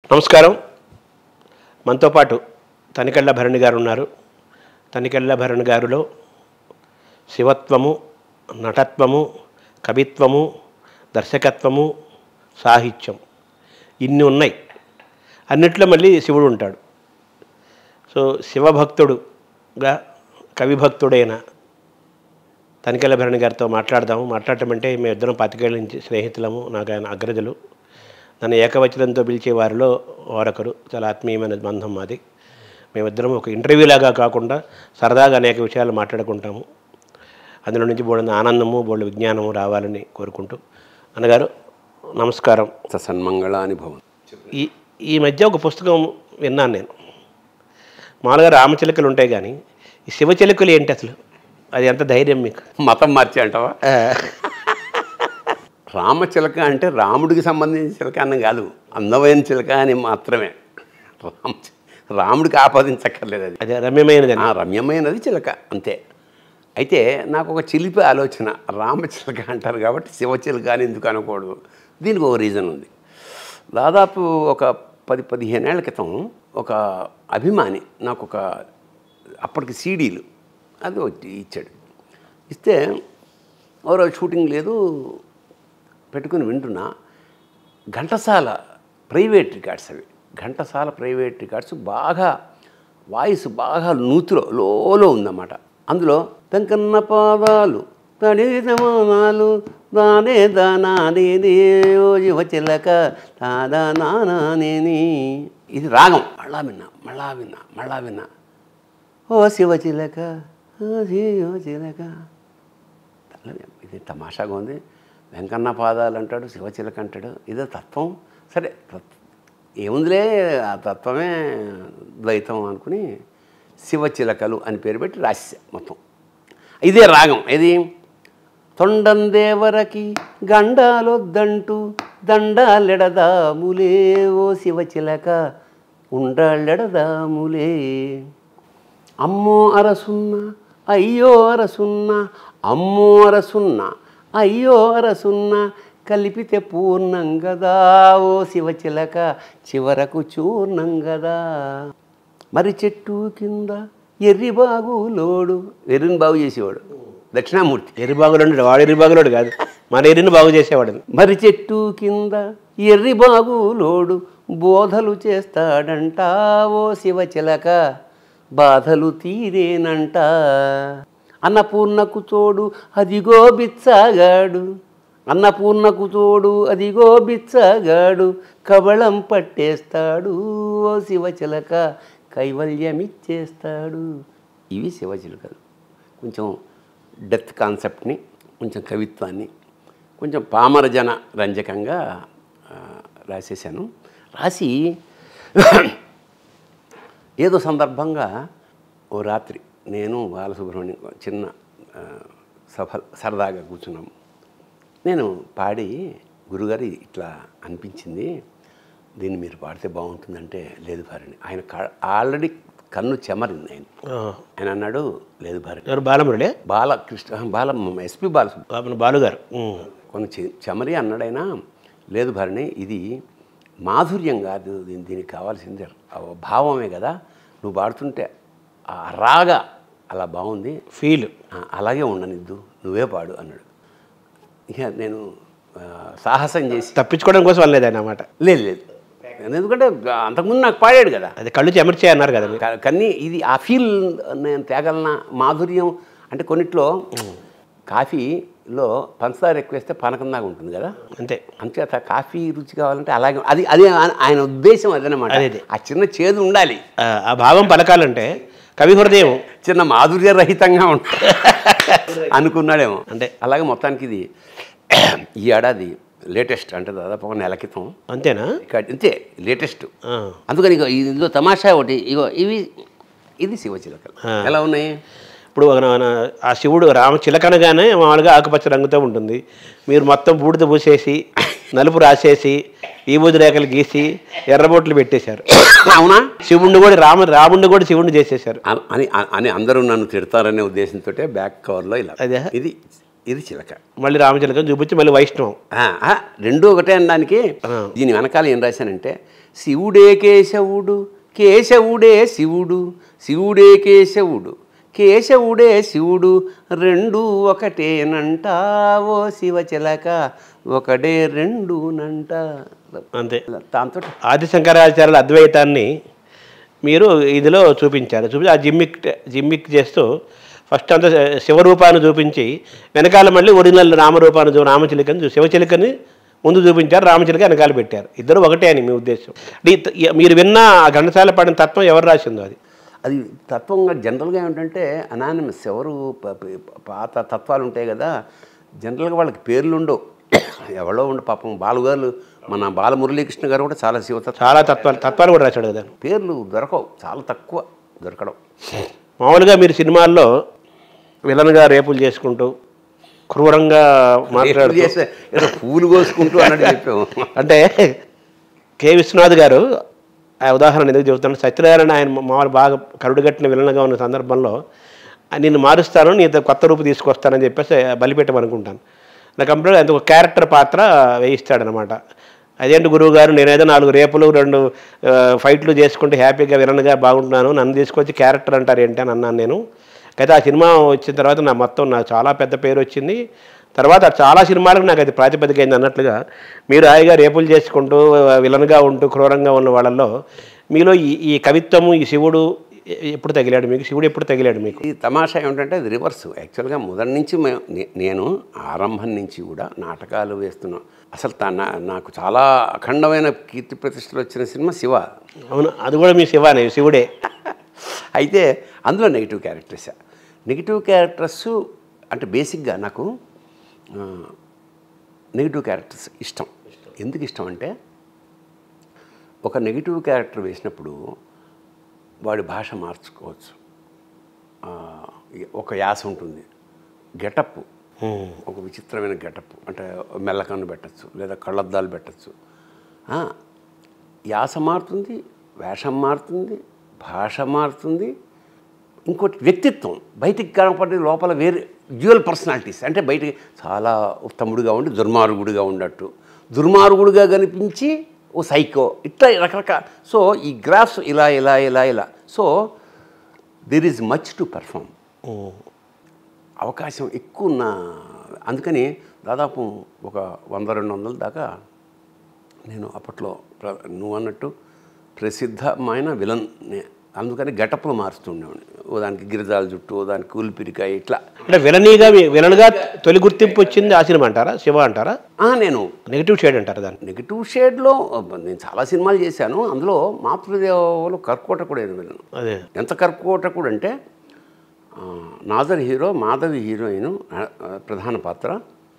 నమస్కారం. మనతో పాటు తనికెళ్ళ భరణి గారు ఉన్నారు. తనికెళ్ళ భరణి గారిలో శివత్వము, నటత్వము, కవిత్వము, దర్శకత్వము, సాహిత్యం ఇన్ని ఉన్నాయి. అన్నిట్లో మళ్ళీ శివుడు ఉంటాడు. సో శివభక్తుడుగా కవిభక్తుడైన తనికెళ్ళ భరణి గారితో మాట్లాడదాము. మాట్లాడటం అంటే మేము ఇద్దరం 25 ఏళ్ళ నుంచి స్నేహితులము. నాకు ఆయన అగ్రజులు. నన్ను ఏకవచనంతో పిలిచే వారిలో వారొకరు. చాలా ఆత్మీయమైన బంధం మాది. మేమిద్దరం ఒక ఇంటర్వ్యూ లాగా కాకుండా సరదాగా అనేక విషయాలు మాట్లాడుకుంటాము. అందులో నుంచి బోల్డంత ఆనందము, బోల్డ్ విజ్ఞానము రావాలని కోరుకుంటూ, అన్నగారు నమస్కారం. సన్మంగళాని భవన్. ఈ మధ్య ఒక పుస్తకం విన్నాను నేను. మామూలుగా రామచిలుకలు ఉంటాయి కానీ ఈ శివచిలుకలు ఏంటి అసలు? అది ఎంత ధైర్యం మీకు? మతం మార్చి అంటావా? రామచిలక అంటే రాముడికి సంబంధించిన చిలక అన్న కాదు, అందమైన చిలక అని మాత్రమే. రాముడికి ఆపాదించక్కర్లేదు. అది అదే రమ్యమైనది. రమ్యమైనది చిలక అంతే. అయితే నాకు ఒక చిలిపి ఆలోచన. రామచిలక అంటారు కాబట్టి శివచిలక అని ఎందుకు అనకూడదు? దీనికి ఒక రీజన్ ఉంది. దాదాపు ఒక 10-15 ఏళ్ల క్రితం ఒక అభిమాని నాకు ఒక అప్పటికి సీడీలు అది ఒకటి ఇచ్చాడు. ఇస్తే ఎవరో షూటింగ్ లేదు పెట్టుకుని వింటున్నా. ఘంటసాల ప్రైవేట్ రికార్డ్స్ అవి. ఘంటసాల ప్రైవేట్ రికార్డ్స్ బాగా వాయిస్ బాగా నూతిలో లోలో ఉందన్నమాట. అందులో వెంకన్న పాదాలు తడిదమానాలు దానే దానానే యువ చిలక తాదానానేని. ఇది రాగం. మళ్ళా విన్నా ఓ శివ చిలక, ఓ శివ చిలక. ఇది తమాషాగా ఉంది. వెంకన్న పాదాలు అంటాడు, శివచిలక అంటాడు. ఇదో తత్వం. సరే ఏముందిలే, ఆ తత్వమే ద్వైతం అనుకుని శివచిలకలు అని పేరు పెట్టి రాసా మొత్తం. ఇదే రాగం. ఇది తొండందేవరకి గండాలొద్దంటూ దండాలెడదాములే ఓ శివచిలక ఉండాలెడదాములే. అమ్మో అరసున్న అయ్యో అరసున్న, అమ్మో అరసున్న అయ్యో అరసున్న, కలిపితే పూర్ణం గదా ఓ శివచిలక చివరకు చూర్ణం గదా. మరి చెట్టు కింద ఎర్రిబాగులోడు, ఎర్రిని బాగు చేసేవాడు దక్షిణామూర్తి. ఎర్రిబాగులోడు వాడు ఎర్రిబాగులోడు కాదు, మన ఎర్రిని బాగు చేసేవాడు. మరి చెట్టు కింద ఎర్రిబాగులోడు బోధలు చేస్తాడంట ఓ శివచిలక బాధలు తీరేనంట. అన్నపూర్ణకు తోడు అదిగో బిచ్చగాడు, అన్నపూర్ణకు తోడు అదిగో బిచ్చగాడు కబళం పట్టేస్తాడు ఓ శివచిలక కైవల్యమిచ్చేస్తాడు. ఇవి శివచిలకలు. కొంచెం డెత్ కాన్సెప్ట్ని, కొంచెం కవిత్వాన్ని, కొంచెం పామరజన రంజకంగా రాసేసాను. రాసి ఏదో సందర్భంగా ఓ రాత్రి నేను బాలసుబ్రహ్మణ్యం చిన్న సభ సరదాగా కూర్చున్నాము. నేను పాడి, గురుగారు ఇట్లా అనిపించింది, దీన్ని మీరు పాడితే బాగుంటుందంటే, లేదు భారణి. ఆయన ఆల్రెడీ కన్ను చెమరింది. ఆయన అన్నాడు, లేదు భారణి. ఎవరు? బాలమురళి? బాలకృష్ణ ఎస్పి బాలుగారు కొంచెం చెమరి అన్నాడు ఆయన. లేదు భారణి, ఇది మాధుర్యం కాదు, దీనికి కావాల్సిందే భావమే కదా, నువ్వు పాడుతుంటే ఆ రాగా అలా బాగుంది, ఫీల్ అలాగే ఉండనిద్దు, నువ్వే పాడు అన్నాడు. ఇక నేను సాహసం చేసి తప్పించుకోవడం కోసం అనలేదు ఆయన అన్నమాట. లేదు ఎందుకంటే అంతకుముందు నాకు పాడాడు కదా, అది కళ్ళు చెమర్చే అన్నారు కదా. కానీ ఇది ఆ ఫీల్ నేను తేగలన. మాధుర్యం అంటే కొన్నిట్లో కాఫీలో పంచదార ఎక్కువ వేస్తే పానకందాగా ఉంటుంది కదా, అంతే. అంచేత కాఫీ రుచి కావాలంటే అలాగే అది ఆయన ఉద్దేశం అదనమాట. ఆ చిన్న చేదు ఉండాలి. ఆ భావం పలకాలంటే కవి హృదయం చిన్న మాధుర్య రహితంగా ఉంటుంది అనుకున్నాడేమో. అంటే అలాగే మొత్తానికి ఇది ఈ ఏడాది లేటెస్ట్, అంటే దాదాపు ఒక నెల క్రితం. అంతేనా? అంతే లేటెస్ట్. అందుకని ఇదిగో తమాషా ఒకటి, ఇది శివచిలకలు ఎలా ఉన్నాయి. ఇప్పుడు ఆ శివుడు రామచిలకనగానే మామూలుగా ఆకుపచ్చ రంగుతో ఉంటుంది. మీరు మొత్తం బూడిద పూసేసి నలుపు రాసేసి ఈ బుద్ధి రేఖలు గీసి ఎర్రబొట్లు పెట్టేశారు. అవునా? శివుణ్ణి కూడా రాముడిని కూడా శివుణ్ణి చేసేశారు అని అందరూ నన్ను తిడతారనే ఉద్దేశంతో బ్యాక్ కవర్లో ఇలా. అదే ఇది చిలక. మళ్ళీ రామచిలకని చూపించి మళ్ళీ వైష్ణవం రెండు ఒకటే అనడానికి దీని వెనకాల ఏం రాశానంటే, శివుడే కేశవుడు, కేశవుడే శివుడు, శివుడే కేశవుడు, కేశవుడే శివుడు, రెండు ఒకటేనంట ఓ శివచిలక, ఒకడే రెండునంట. అంతే. దాంతో ఆది శంకరాచార్యుల అద్వైతాన్ని మీరు ఇదిలో చూపించారు. చూపించి ఆ జిమ్మిక్ చేస్తూ ఫస్ట్ అంతా శివరూపాన్ని చూపించి వెనకాల మళ్ళీ ఒరిజినల్ రామరూపాన్ని రామచిలికని శివచిలికని ముందు చూపించారు, రామచిలిక వెనకాల పెట్టారు. ఇద్దరు ఒకటే అని మీ ఉద్దేశం. మీరు విన్న ఆ ఘంటసాల పాడిన తత్వం ఎవరు రాసిందో అది? అది తత్వంగా జనరల్గా ఏమిటంటే అనానిమస్. ఎవరు పాత తత్వాలు ఉంటాయి కదా, జనరల్గా వాళ్ళకి పేర్లు ఉండవు, ఎవరో ఉండు. పాపం బాలుగారు, మన బాలమురళీకృష్ణ గారు కూడా చాలా చాలా తత్వాలు కూడా రాశాడు కదా. పేర్లు దొరకవు, చాలా తక్కువ దొరకడం. మామూలుగా మీరు సినిమాల్లో విలన్గా రేపులు చేసుకుంటూ క్రూరంగా మాట్లాడుతూ పూలు కోసుకుంటూ అన్నట్టు చెప్పాము. అంటే కె విశ్వనాథ్ గారు ఆ ఉదాహరణ ఎందుకు చెబుతాను, సత్యనారాయణ ఆయన మామూలు బాగా కరుడుగట్టిన విలన్గా ఉన్న సందర్భంలో నిన్ను మారుస్తాను, నీ కొత్త రూపు తీసుకొస్తానని చెప్పేసి బలిపెట్టమనుకుంటాను. నా కంప్లీట్గా అంత ఒక క్యారెక్టర్ పాత్ర వేయిస్తాడనమాట. అదేంటి గురువు గారు, నేనేదో 4 రేపులు 2 ఫైట్లు చేసుకుంటే హ్యాపీగా విలన్గా బాగుంటున్నాను, నన్ను తీసుకొచ్చి క్యారెక్టర్ అంటారు ఏంటి అని అన్నాను నేను. అయితే ఆ సినిమా వచ్చిన తర్వాత నాకు చాలా పెద్ద పేరు వచ్చింది. తర్వాత చాలా సినిమాలకు నాకు అది ప్రాతిపదిక అయింది అన్నట్లుగా మీరు హాయిగా రేపులు చేసుకుంటూ విలన్గా ఉంటూ క్రూరంగా ఉన్న వాళ్ళల్లో మీలో ఈ కవిత్వము, ఈ శివుడు ఎప్పుడు తగిలాడు మీకు? శివుడు ఎప్పుడు తగిలాడు మీకు? ఈ తమాషా ఏమిటంటే అది రివర్స్. యాక్చువల్గా మొదటి నుంచి నేను ఆరంభం నుంచి కూడా నాటకాలు వేస్తున్నాను. అసలు నాకు చాలా అఖండమైన కీర్తి ప్రతిష్టలు వచ్చిన సినిమా శివ. అవును, అది కూడా మీ శివానే, శివుడే. అయితే అందులో నెగిటివ్ క్యారెక్టర్స్ అంటే బేసిక్గా నాకు నెగిటివ్ క్యారెక్టర్స్ ఇష్టం. ఎందుకు ఇష్టం అంటే ఒక నెగిటివ్ క్యారెక్టర్ వేసినప్పుడు వాడి భాష మార్చుకోవచ్చు, ఒక యాస ఉంటుంది, గెటప్ ఒక విచిత్రమైన గెటప్, అంటే మెల్లకన్ను పెట్టచ్చు లేదా కళ్ళద్దాలు పెట్టచ్చు. యాస మారుతుంది, వేషం మారుతుంది, భాష మారుతుంది. ఇంకోటి వ్యక్తిత్వం బయటికి కనపడే లోపల వేరే డ్యూయల్ పర్సనాలిటీస్. అంటే బయటికి చాలా ఉత్తముడుగా ఉండి దుర్మార్గుడిగా ఉన్నట్టు, దుర్మార్గుడిగా కనిపించి ఓ సైకో, ఇట్లా రకరకాల. సో ఈ గ్రాఫ్స్ ఇలా ఇలా ఇలా ఇలా. So there is much to perform, అవకాశం ఎక్కువ ఉన్న. అందుకని దాదాపు ఒక 100-200 దాకా నేను అప్పట్లో నువ్వు అన్నట్టు ప్రసిద్ధమైన విలన్. అందుకని గెటప్లు మారుస్తుండేవాడిని. ఓ దానికి గిరిజాల జుట్టు, ఓ దానికి కూలిపిరికాయ, ఇట్లా. అంటే విలన్గా తొలి గుర్తింపు వచ్చింది ఆ సినిమా అంటారా, శివ అంటారా? నేను నెగిటివ్ షేడ్ అంటారా దాన్ని? నెగిటివ్ షేడ్లో నేను చాలా సినిమాలు చేశాను. అందులో మాతృదేవలో కర్కోటకుడు అయిన విలను. అదే ఎంత కర్కోటకుడు అంటే నాజర్ హీరో, మాధవి హీరోయిన్, ప్రధాన పాత్ర.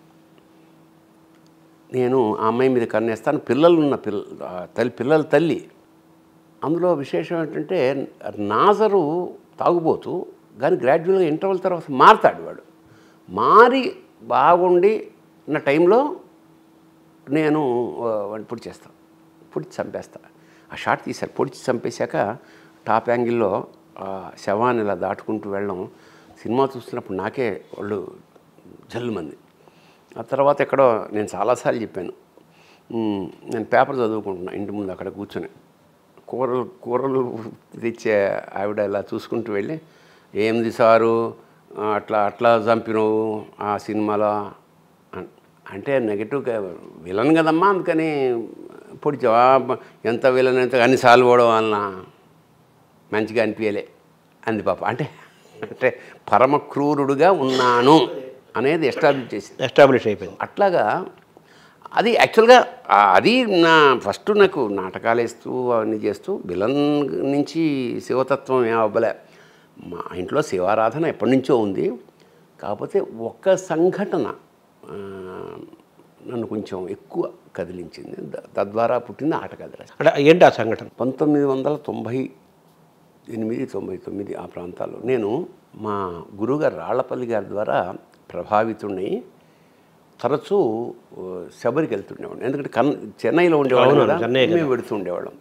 నేను ఆ అమ్మాయి మీద కన్నేస్తాను, పిల్లలున్న పిల్లల తల్లి. అందులో విశేషం ఏంటంటే నాజరు తాగుబోతూ, కానీ గ్రాడ్యువల్గా ఇంటర్వల్ తర్వాత మారుతాడు. వాడు మారి బాగుండి ఉన్న టైంలో నేను వాడిని పొడిచి చంపేస్తా. ఆ షాట్ తీశారు. పొడిచి చంపేశాక టాప్ యాంగిల్లో శవాన్ని ఇలా దాటుకుంటూ వెళ్ళడం, సినిమా చూస్తున్నప్పుడు నాకే వాళ్ళు జల్లుమంది. ఆ తర్వాత ఎక్కడో నేను చాలాసార్లు చెప్పాను, నేను పేపర్ చదువుకుంటున్నా ఇంటి ముందు అక్కడ కూర్చొని, కూరలు తెచ్చే ఆవిడ ఇలా చూసుకుంటూ వెళ్ళి, ఏంది సారు అట్లా చంపినవు ఆ సినిమాలో అంటే, నెగిటివ్గా విలన్ కదమ్మా, అందుకని పొడిచావా, ఎంత విలన్ ఎంత అన్నిసార్లు పోవడం వలన మంచిగా అనిపించలే అంది పాప. అంటే పరమ క్రూరుడుగా ఉన్నాను అనేది ఎస్టాబ్లిష్ అయిపోయింది. అట్లాగా అది యాక్చువల్గా అది ఫస్ట్ నాకు నాటకాలు వేస్తూ అవన్నీ చేస్తూ విలన్ నుంచి శివతత్వం ఏం అవ్వలే. మా ఇంట్లో శివారాధన ఎప్పటి నుంచో ఉంది. కాకపోతే ఒక్క సంఘటన నన్ను కొంచెం ఎక్కువ కదిలించింది. తద్వారా పుట్టింది ఆటకథ. అంటే ఏంటి ఆ సంఘటన? 1998-99 ఆ ప్రాంతాల్లో నేను మా గురువుగారు రాళ్లపల్లి గారి ద్వారా ప్రభావితుడిని తరచూ శబరికి వెళ్తుండేవాడిని. ఎందుకంటే చెన్నైలో ఉండేవాళ్ళం కదా, మేము వెడుతుండేవాళ్ళం.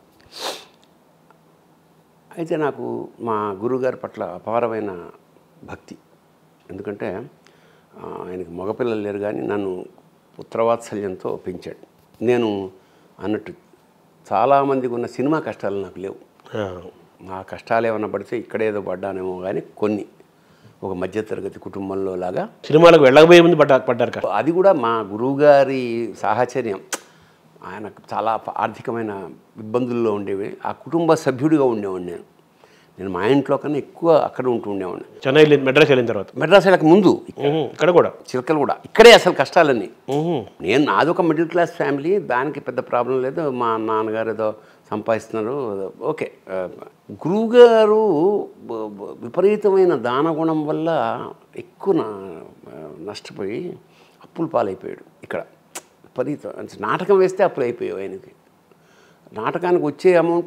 అయితే నాకు మా గురువుగారి పట్ల అపారమైన భక్తి. ఎందుకంటే ఆయనకి మగపిల్లలు లేరు, కానీ నన్ను పుత్రవాత్సల్యంతో పెంచాడు. నేను అన్నట్టు చాలామందికి ఉన్న సినిమా కష్టాలు నాకు లేవు. ఆ. నా కష్టాలు ఏమన్నా పడితే ఇక్కడేదో పడ్డానేమో కానీ కొన్ని ఒక మధ్యతరగతి కుటుంబంలో లాగా సినిమాలకు వెళ్ళకపోయే ముందు పడ్డారు కదా. అది కూడా మా గురువుగారి సాహచర్యం. ఆయనకు చాలా ఆర్థికమైన ఇబ్బందుల్లో ఉండేవి. ఆ కుటుంబ సభ్యుడిగా ఉండేవాడిని నేను మా ఇంట్లో కన్నా ఎక్కువ అక్కడ ఉంటూ ఉండేవాడిని. చెన్నై మెడ్రాస్ వెళ్ళిన తర్వాత మెడ్రాస్ వెళ్ళక ముందు ఇక్కడ కూడా చిలకలు కూడా ఇక్కడే అసలు కష్టాలన్నీ. నేను నాదొక మిడిల్ క్లాస్ ఫ్యామిలీ, దానికి పెద్ద ప్రాబ్లం లేదు. మా నాన్నగారు ఏదో సంపాదిస్తున్నారు, ఓకే. గురువుగారు విపరీతమైన దానగుణం వల్ల ఎక్కువ నష్టపోయి అప్పుల పాలైపోయాడు. ఇక్కడ విపరీతం నాటకం వేస్తే అప్పులు అయిపోయావు ఆయనకి. నాటకానికి వచ్చే అమౌంట్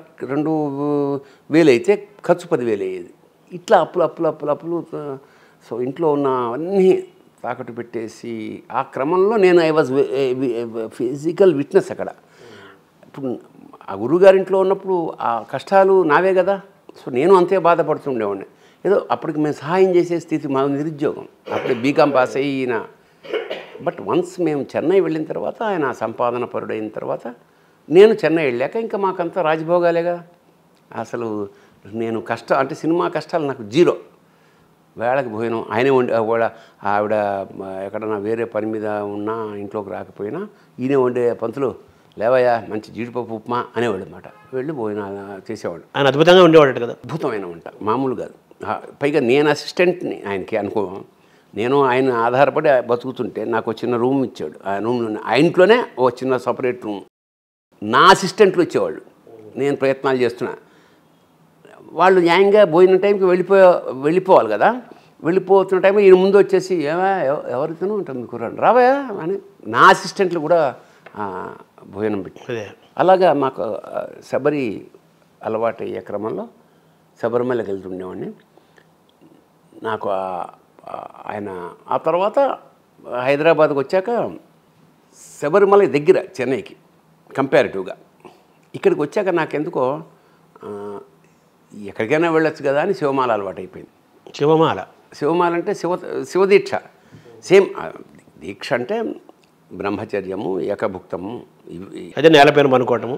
2,000 అయితే ఖర్చు 10,000 అయ్యేది. ఇట్లా అప్పులు. సో ఇంట్లో ఉన్న అన్నీ తాకట్టు పెట్టేసి ఆ క్రమంలో నేను ఐ వాజ్ ఫిజికల్ విట్నెస్ అక్కడ. ఇప్పుడు ఆ గురువుగారింట్లో ఉన్నప్పుడు ఆ కష్టాలు నావే కదా. సో నేను అంతే బాధపడుతుండేవాడిని. ఏదో అప్పటికి మేము సహాయం చేసే స్థితి, మా నిరుద్యోగం అప్పుడే బీకాం పాస్ అయిన. బట్ వన్స్ మేము చెన్నై వెళ్ళిన తర్వాత, ఆయన సంపాదన పరుడైన తర్వాత, నేను చెన్నై వెళ్ళాక ఇంకా మాకంతా రాజభోగాలేగా. అసలు నేను అంటే సినిమా కష్టాలు నాకు జీరో. వేళకి భోజనం ఆయనే వండి, ఆవిడ ఎక్కడన్నా వేరే పని మీద ఉన్నా ఇంట్లోకి రాకపోయినా ఈయనే వండే, పంతులు లేవయ్యా మంచి జీడిపప్పు ఉప్మా అనేవాడు అన్నమాట. వెళ్ళి భోజనాలు చేసేవాడు. ఆయన అద్భుతంగా ఉండేవాడు కదా. అద్భుతమైన వంట, మామూలు కాదు. పైగా నేను అసిస్టెంట్ని ఆయనకి అనుకో. నేను ఆయన ఆధారపడి బతుకుతుంటే నాకు చిన్న రూమ్ ఇచ్చాడు. ఆ రూమ్లోనే ఆ ఇంట్లోనే ఓ చిన్న సపరేట్ రూమ్. నా అసిస్టెంట్లు వచ్చేవాళ్ళు, నేను ప్రయత్నాలు చేస్తున్నా. వాళ్ళు న్యాయంగా భోజనం టైంకి వెళ్ళిపోవాలి కదా. వెళ్ళిపోతున్న టైంలో ఈయన ముందు వచ్చేసి ఎవరితోనూ ఉంటుంది కుర్రాడు రావా అని నా అసిస్టెంట్లు కూడా భోజనం పెట్టి. అలాగా మాకు శబరి అలవాటు అయ్యే క్రమంలో శబరిమలకి వెళ్తుండేవాడిని. నాకు ఆయన ఆ తర్వాత హైదరాబాద్కి వచ్చాక శబరిమల దగ్గర చెన్నైకి కంపారిటివ్గా. ఇక్కడికి వచ్చాక నాకెందుకో ఎక్కడికైనా వెళ్ళొచ్చు కదా అని శివమాల అలవాటు అయిపోయింది. శివమాల అంటే శివదీక్ష. సేమ్ దీక్ష అంటే బ్రహ్మచర్యము, ఏకభుక్తము, అదే నేలపైన అనుకోవటము.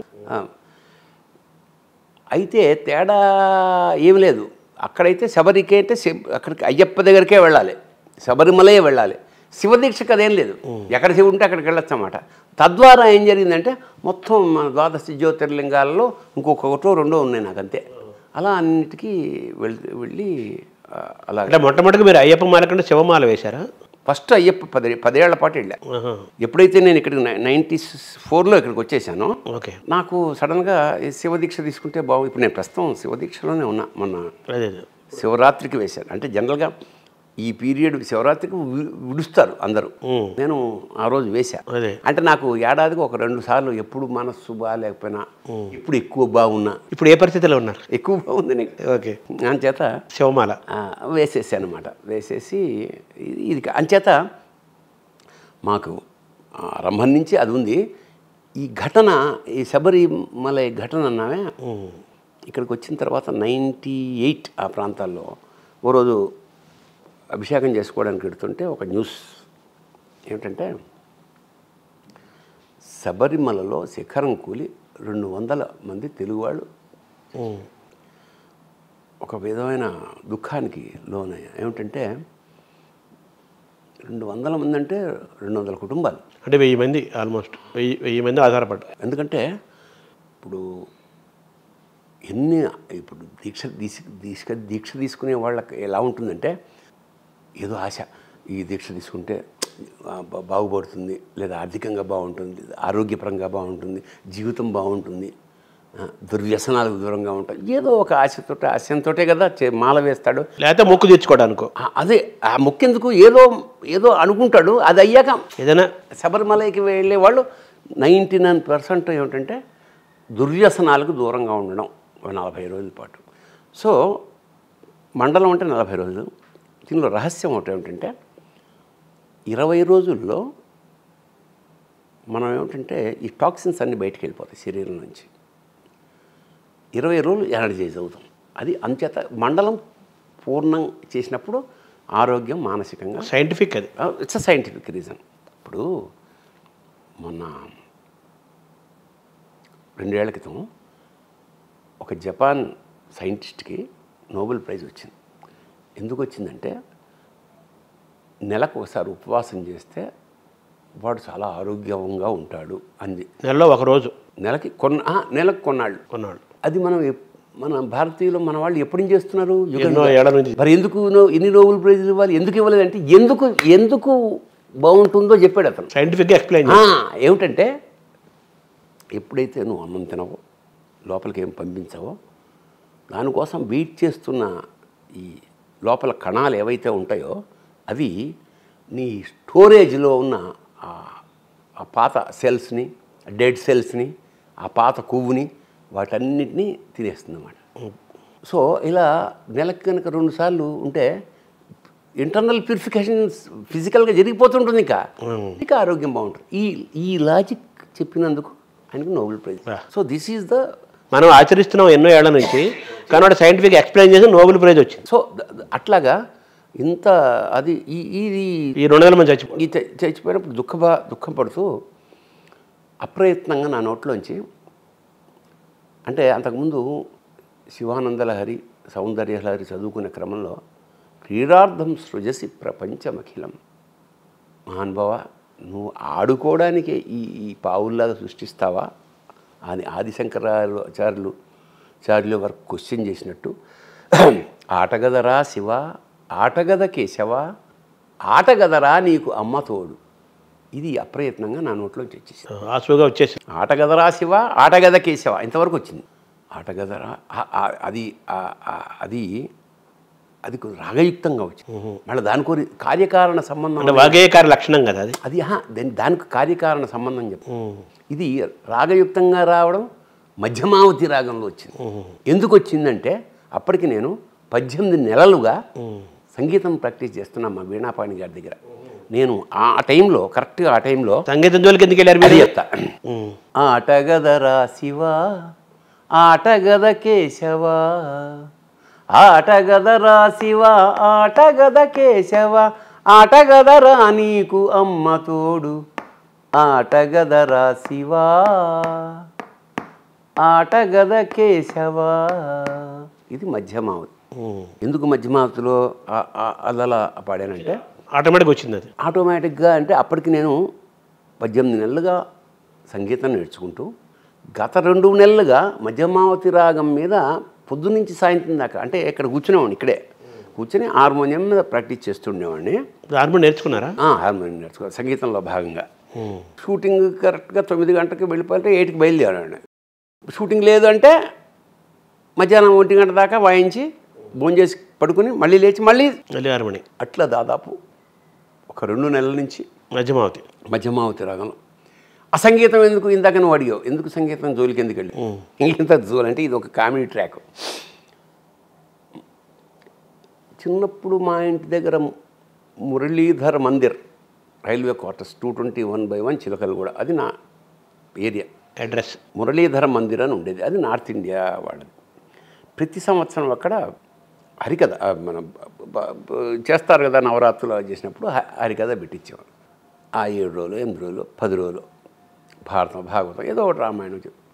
అయితే తేడా ఏమి లేదు. అక్కడైతే శబరికి అంటే అక్కడికి అయ్యప్ప దగ్గరికే వెళ్ళాలి, శబరిమలే వెళ్ళాలి. శివదీక్షకు అదేం లేదు, ఎక్కడ శివుడు ఉంటే అక్కడికి వెళ్ళొచ్చు అన్నమాట. తద్వారా ఏం జరిగిందంటే మొత్తం మన 12 జ్యోతిర్లింగాలలో ఇంకొకటో రెండో ఉన్నాయి నాకు అంతే. అలా అన్నిటికీ వెళ్ళి అలా. అంటే మొట్టమొదటిగా మీరు అయ్యప్ప మాల కంటే శివమాల వేశారా? ఫస్ట్ అయ్యప్ప 10 ఏళ్ల పాటు వెళ్ళా. ఎప్పుడైతే నేను ఇక్కడికి 94లో ఇక్కడికి వచ్చేసానో నాకు సడన్గా శివదీక్ష తీసుకుంటే ఇప్పుడు నేను ప్రస్తుతం శివదీక్షలోనే ఉన్నా. మొన్న శివరాత్రికి వేశాను. అంటే జనరల్గా ఈ పీరియడ్ శివరాత్రికి విడుస్తారు అందరూ. నేను ఆ రోజు వేశా. అంటే నాకు ఏడాదికి ఒక 2 సార్లు, ఎప్పుడు మనస్సు బాగాలేకపోయినా, ఇప్పుడు ఎక్కువ బాగున్నా. ఇప్పుడు ఏ పరిస్థితిలో ఉన్నారు? ఎక్కువ బాగుంది నీకు. ఓకే. అంచేత శివమాల వేసేసాను అనమాట. వేసేసి ఇది అంచేత మాకు ఆరంభం నుంచి అది ఉంది. ఈ ఘటన, ఈ శబరిమల ఘటన అన్నామే, ఇక్కడికి వచ్చిన తర్వాత 98 ఆ ప్రాంతాల్లో ఓ రోజు అభిషేకం చేసుకోవడానికి వెళ్తుంటే ఒక న్యూస్ ఏమిటంటే శబరిమలలో శిఖరం కూలి 200 మంది తెలుగు వాళ్ళు ఒక విధమైన దుఃఖానికి లోనయ్యా. ఏమిటంటే 200 మంది అంటే 200 కుటుంబాలు, అంటే 1000 మంది, ఆల్మోస్ట్ 1000 మంది ఆధారపడ్డారు. ఎందుకంటే ఇప్పుడు ఇప్పుడు దీక్ష తీసుకునే వాళ్ళకి ఎలా ఉంటుందంటే ఏదో ఆశ, ఈ దీక్ష తీసుకుంటే బాగుపడుతుంది, లేదా ఆర్థికంగా బాగుంటుంది, ఆరోగ్యపరంగా బాగుంటుంది, జీవితం బాగుంటుంది, దుర్వ్యసనాలకు దూరంగా ఉంటాయి, ఏదో ఒక ఆశయంతో కదా మాల వేస్తాడు. లేకపోతే మొక్కు తెచ్చుకోవడానికో. అదే ఆ మొక్కేందుకు ఏదో అనుకుంటాడు. అది అయ్యాక ఏదైనా శబరిమలకి వెళ్ళే వాళ్ళు 99% ఏమిటంటే దుర్వ్యసనాలకు దూరంగా ఉండడం 40 రోజుల పాటు. సో మండలం అంటే 40 రోజులు. దీనిలో రహస్యం ఒకటి ఏమిటంటే 20 రోజుల్లో మనం ఏమిటంటే ఈ టాక్సిన్స్ అన్నీ బయటికి వెళ్ళిపోతాయి శరీరం నుంచి. 20 రోజులు ఎనర్జైజ్ అవుతాం. అది అంచేత మండలం పూర్ణం చేసినప్పుడు ఆరోగ్యం, మానసికంగా సైంటిఫిక్, అది ఇట్స్ అ సైంటిఫిక్ రీజన్. ఇప్పుడు మొన్న 2 ఏళ్ల క్రితం ఒక జపాన్ సైంటిస్ట్కి నోబెల్ ప్రైజ్ వచ్చింది. ఎందుకు వచ్చిందంటే నెలకు ఒకసారి ఉపవాసం చేస్తే వాడు చాలా ఆరోగ్యంగా ఉంటాడు అంది. నెలలో ఒకరోజు, నెలకు కొన్నాళ్ళు. అది మన భారతీయులు మన వాళ్ళు ఎప్పటి నుంచి చేస్తున్నారు? ఎన్నో ఏళ్ల నుంచి. మరి ఎందుకు ఎన్ని నోబెల్ ప్రైజులు ఇవ్వాలి? ఎందుకు ఇవ్వలేదంటే ఎందుకు బాగుంటుందో చెప్పాడు అతను. సైంటిఫిక్గా ఎక్స్ప్లెయిన్. ఏమిటంటే ఎప్పుడైతే నువ్వు అన్నం తినవో, లోపలికి ఏం పంపించవో, దానికోసం వెయిట్ చేస్తున్న ఈ లోపల కణాలు ఏవైతే ఉంటాయో అవి నీ స్టోరేజ్లో ఉన్న ఆ పాత సెల్స్ని, డెడ్ సెల్స్ని, ఆ పాత కొవ్వుని, వాటన్నిటినీ తినేస్తుంది అన్నమాట. సో ఇలా నెలకు కనుక 2 సార్లు ఉంటే ఇంటర్నల్ ప్యూరిఫికేషన్ ఫిజికల్గా జరిగిపోతుంటుంది. ఇంకా ఆరోగ్యం బాగుంటుంది. ఈ లాజిక్ చెప్పినందుకు ఆయనకు Nobel prize. So this is the మనం ఆచరిస్తున్నాం ఎన్నో ఏళ్ల నుంచి, కానీ వాడు సైంటిఫిక్ ఎక్స్ప్లెయిన్ చేసి నోబెల్ ప్రైజ్ వచ్చింది. సో అట్లాగా ఇంత అది ఈ 200 మంది చచ్చిపోయినప్పుడు దుఃఖం పడుతూ అప్రయత్నంగా నా నోట్లోంచి, అంటే అంతకుముందు శివానందలహరి, సౌందర్యలహరి చదువుకునే క్రమంలో క్రీడార్థం సృజసి ప్రపంచమఖిలం, మహానుభావ నువ్వు ఆడుకోవడానికే ఈ పావుల్లాగా సృష్టిస్తావా అని ఆదిశంకరాచార్యులు వారు క్వశ్చన్ చేసినట్టు, ఆటగదరా శివ, ఆటగద కేశవ, ఆటగదరా నీకు అమ్మ తోడు, ఇది అప్రయత్నంగా నా నోట్లోంచి వచ్చేసింది. ఆటగదరా శివ, ఆటగద కేశవ ఇంతవరకు వచ్చింది. ఆటగదరా అది రాగయుక్తంగా వచ్చింది. మళ్ళీ దానికో కార్యకారణ సంబంధం, వాగేయకార లక్షణం కదా అది. దానికి కార్యకారణ సంబంధం చెప్పు. ఇది రాగయుక్తంగా రావడం మధ్యమావతి రాగంలో వచ్చింది. ఎందుకు వచ్చిందంటే అప్పటికి నేను 18 నెలలుగా సంగీతం ప్రాక్టీస్ చేస్తున్నా మా వీణాపాణి గారి దగ్గర. నేను కరెక్ట్గా ఆ టైంలో సంగీతం జోలికి ఎందుకు వెళ్ళారు మీరు చెప్తా. ఆటగదరా శివ, ఆటగద కేశవ, ఆటగదరా శివ, ఆటగద కేశవ, ఆటగదరా నీకు అమ్మ తోడు, ఆటగదరా శివ, ఆటగద కేశవ. ఇది మధ్యమావతి. ఎందుకు మధ్యమావతిలో అలా పాడానంటే ఆటోమేటిక్గా వచ్చింది. అది ఆటోమేటిక్గా అంటే అప్పటికి నేను 18 నెలలుగా సంగీతం నేర్చుకుంటూ గత 2 నెలలుగా మధ్యమావతి రాగం మీద పొద్దునుంచి సాయంత్రం దాకా, అంటే ఇక్కడ కూర్చునేవాడిని, ఇక్కడే కూర్చొని హార్మోనియం మీద ప్రాక్టీస్ చేస్తుండేవాడిని. హార్మోనియం నేర్చుకున్నారా? హార్మోనియం నేర్చుకున్నాను సంగీతంలో భాగంగా. షూటింగ్ కరెక్ట్గా 9 గంటలకు వెళ్ళిపోతే 8కి బయలుదేరాను. షూటింగ్ లేదు అంటే మధ్యాహ్నం 1 గంట దాకా వాయించి భోంచేసి పడుకుని మళ్ళీ లేచి మళ్ళీ హార్మోనియం. అట్లా దాదాపు ఒక 2 నెలల నుంచి మధ్యమావతి రాగంలో. ఆ సంగీతం ఎందుకు ఇందాక నువ్వు అడిగావు, ఎందుకు సంగీతం జోలికి ఎందుకు వెళ్ళి? ఇంత జోలు అంటే ఇది ఒక కామెడీ ట్రాక్. చిన్నప్పుడు మా ఇంటి దగ్గర మురళీధర్ మందిర్, రైల్వే క్వార్టర్స్ 221/1 చిలకలగూడ, అది నా ఏరియా అడ్రస్. మురళీధర మందిర్ అని ఉండేది. అది నార్త్ ఇండియా వాళ్ళది. ప్రతి సంవత్సరం అక్కడ హరికథ మనం చేస్తారు కదా, నవరాత్రులు చేసినప్పుడు హరికథ పెట్టించేవారు. ఆ 7 రోజులు 8 రోజులు 10 రోజులు భారతం, భాగవతం, ఏదో ఒకటి రామాయణం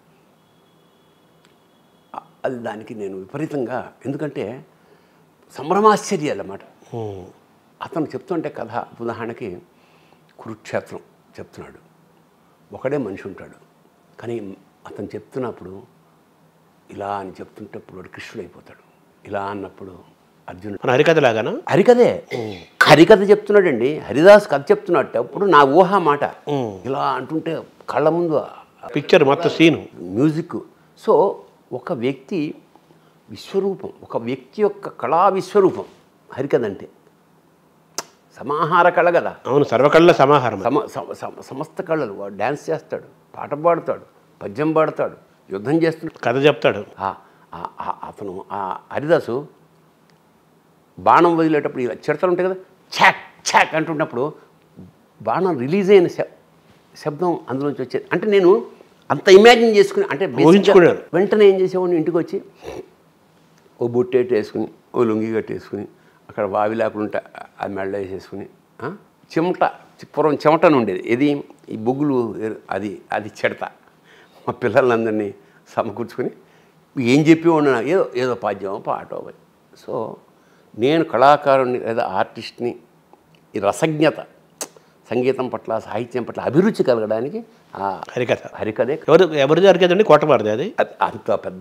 అది దానికి నేను విపరీతంగా, ఎందుకంటే సంభ్రమాశ్చర్యాలు అన్నమాట. అతను చెప్తుంటే కథ, ఉదాహరణకి కురుక్షేత్రం చెప్తున్నాడు, ఒకడే మనిషి ఉంటాడు, కానీ అతను చెప్తున్నప్పుడు ఇలా అని చెప్తుంటప్పుడు వాడు కృష్ణుడు అయిపోతాడు, ఇలా అన్నప్పుడు అర్జునుడు. హరికథలాగానా? హరికథ చెప్తున్నాడండి, హరిదాస్ కథ చెప్తున్నాడు. అప్పుడు నా ఊహ మాట ఇలా అంటుంటే కళ్ళ ముందు పిక్చర్ మొత్తం సీను, మ్యూజిక్. సో ఒక వ్యక్తి విశ్వరూపం, ఒక వ్యక్తి యొక్క కళా విశ్వరూపం హరికథ అంటే. సమాహార కళ కదా. అవును, సర్వకళల సమాహారం. సమస్త కళలు. వాడు డ్యాన్స్ చేస్తాడు, పాట పాడతాడు, పద్యం పాడతాడు, యుద్ధం చేస్తున్నాడు, కథ చెప్తాడు. అతను ఆ హరిదాసు బాణం వదిలేటప్పుడు ఇలా చిడతలు ఉంటాయి కదా, ఛాక్ ఛాక్ అంటున్నప్పుడు బాణం రిలీజ్ అయిన శబ్దం అందులోంచి వచ్చేది. అంటే నేను అంత ఇమాజిన్ చేసుకుని, అంటే వెంటనే ఏం చేసేవాడిని, ఇంటికి వచ్చి ఓ బొట్టేటు వేసుకుని, ఓ లుంగి కట్టేసుకుని, అక్కడ వావి లేకుండా అది మెళ్ళ వేసేసుకుని, పూర్వం చెమటను ఉండేది, ఇది ఈ బొగ్గులు, అది చెడత మా పిల్లలందరినీ సమకూర్చుకొని ఏం చెప్పి ఉన్నా ఏదో ఏదో పాద్యమో పాటో. సో నేను కళాకారుని లేదా ఆర్టిస్ట్ని ఈ రసజ్ఞత సంగీతం పట్ల సాహిత్యం పట్ల అభిరుచి కలగడానికి హరికథే. ఎవరిది హరికథ అండి? కోటవారిది అది? అంత పెద్ద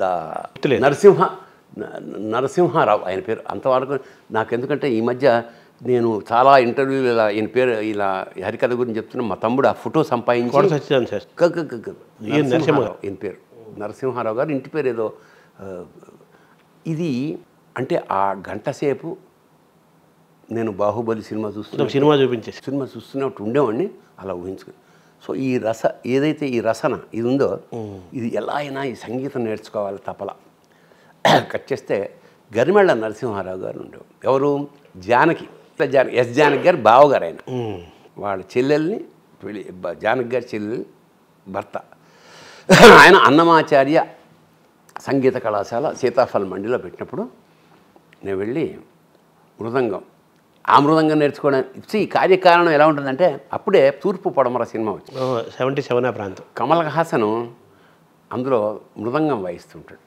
నరసింహారావు ఆయన పేరు. అంతవరకు నాకు ఎందుకంటే ఈ మధ్య నేను చాలా ఇంటర్వ్యూలు ఇలా ఈయన పేరు ఇలా హరికథ గురించి చెప్తున్నా. మా తమ్ముడు ఆ ఫోటో సంపాదించి నరసింహారావు ఈయన పేరు నరసింహారావు గారు ఇంటి పేరు ఏదో. ఇది అంటే ఆ గంట సేపు నేను బాహుబలి సినిమా సినిమా చూస్తున్నట్టు ఉండేవాడిని అలా ఊహించుకుని. సో ఈ ఏదైతే ఈ రసన ఇది ఉందో ఇది ఎలా అయినా ఈ సంగీతం నేర్చుకోవాలి తపల. కట్ చేస్తే గరిమెళ్ళ నరసింహారావు గారు ఉండేవారు. ఎవరు? జానకి ఎస్ జానకి గారు బావగారు ఆయన. వాళ్ళ చెల్లెల్ని జానకి గారి చెల్లెలు భర్త. ఆయన అన్నమాచార్య సంగీత కళాశాల సీతాఫల్ మండిలో పెట్టినప్పుడు నేను వెళ్ళి మృదంగం నేర్చుకోవడానికి కార్యకారణం ఎలా ఉంటుందంటే అప్పుడే తూర్పు పడమర సినిమా వచ్చింది, 77 ప్రాంతం. కమల్ హాసన్ అందులో మృదంగం వాయిస్తుంటాడు.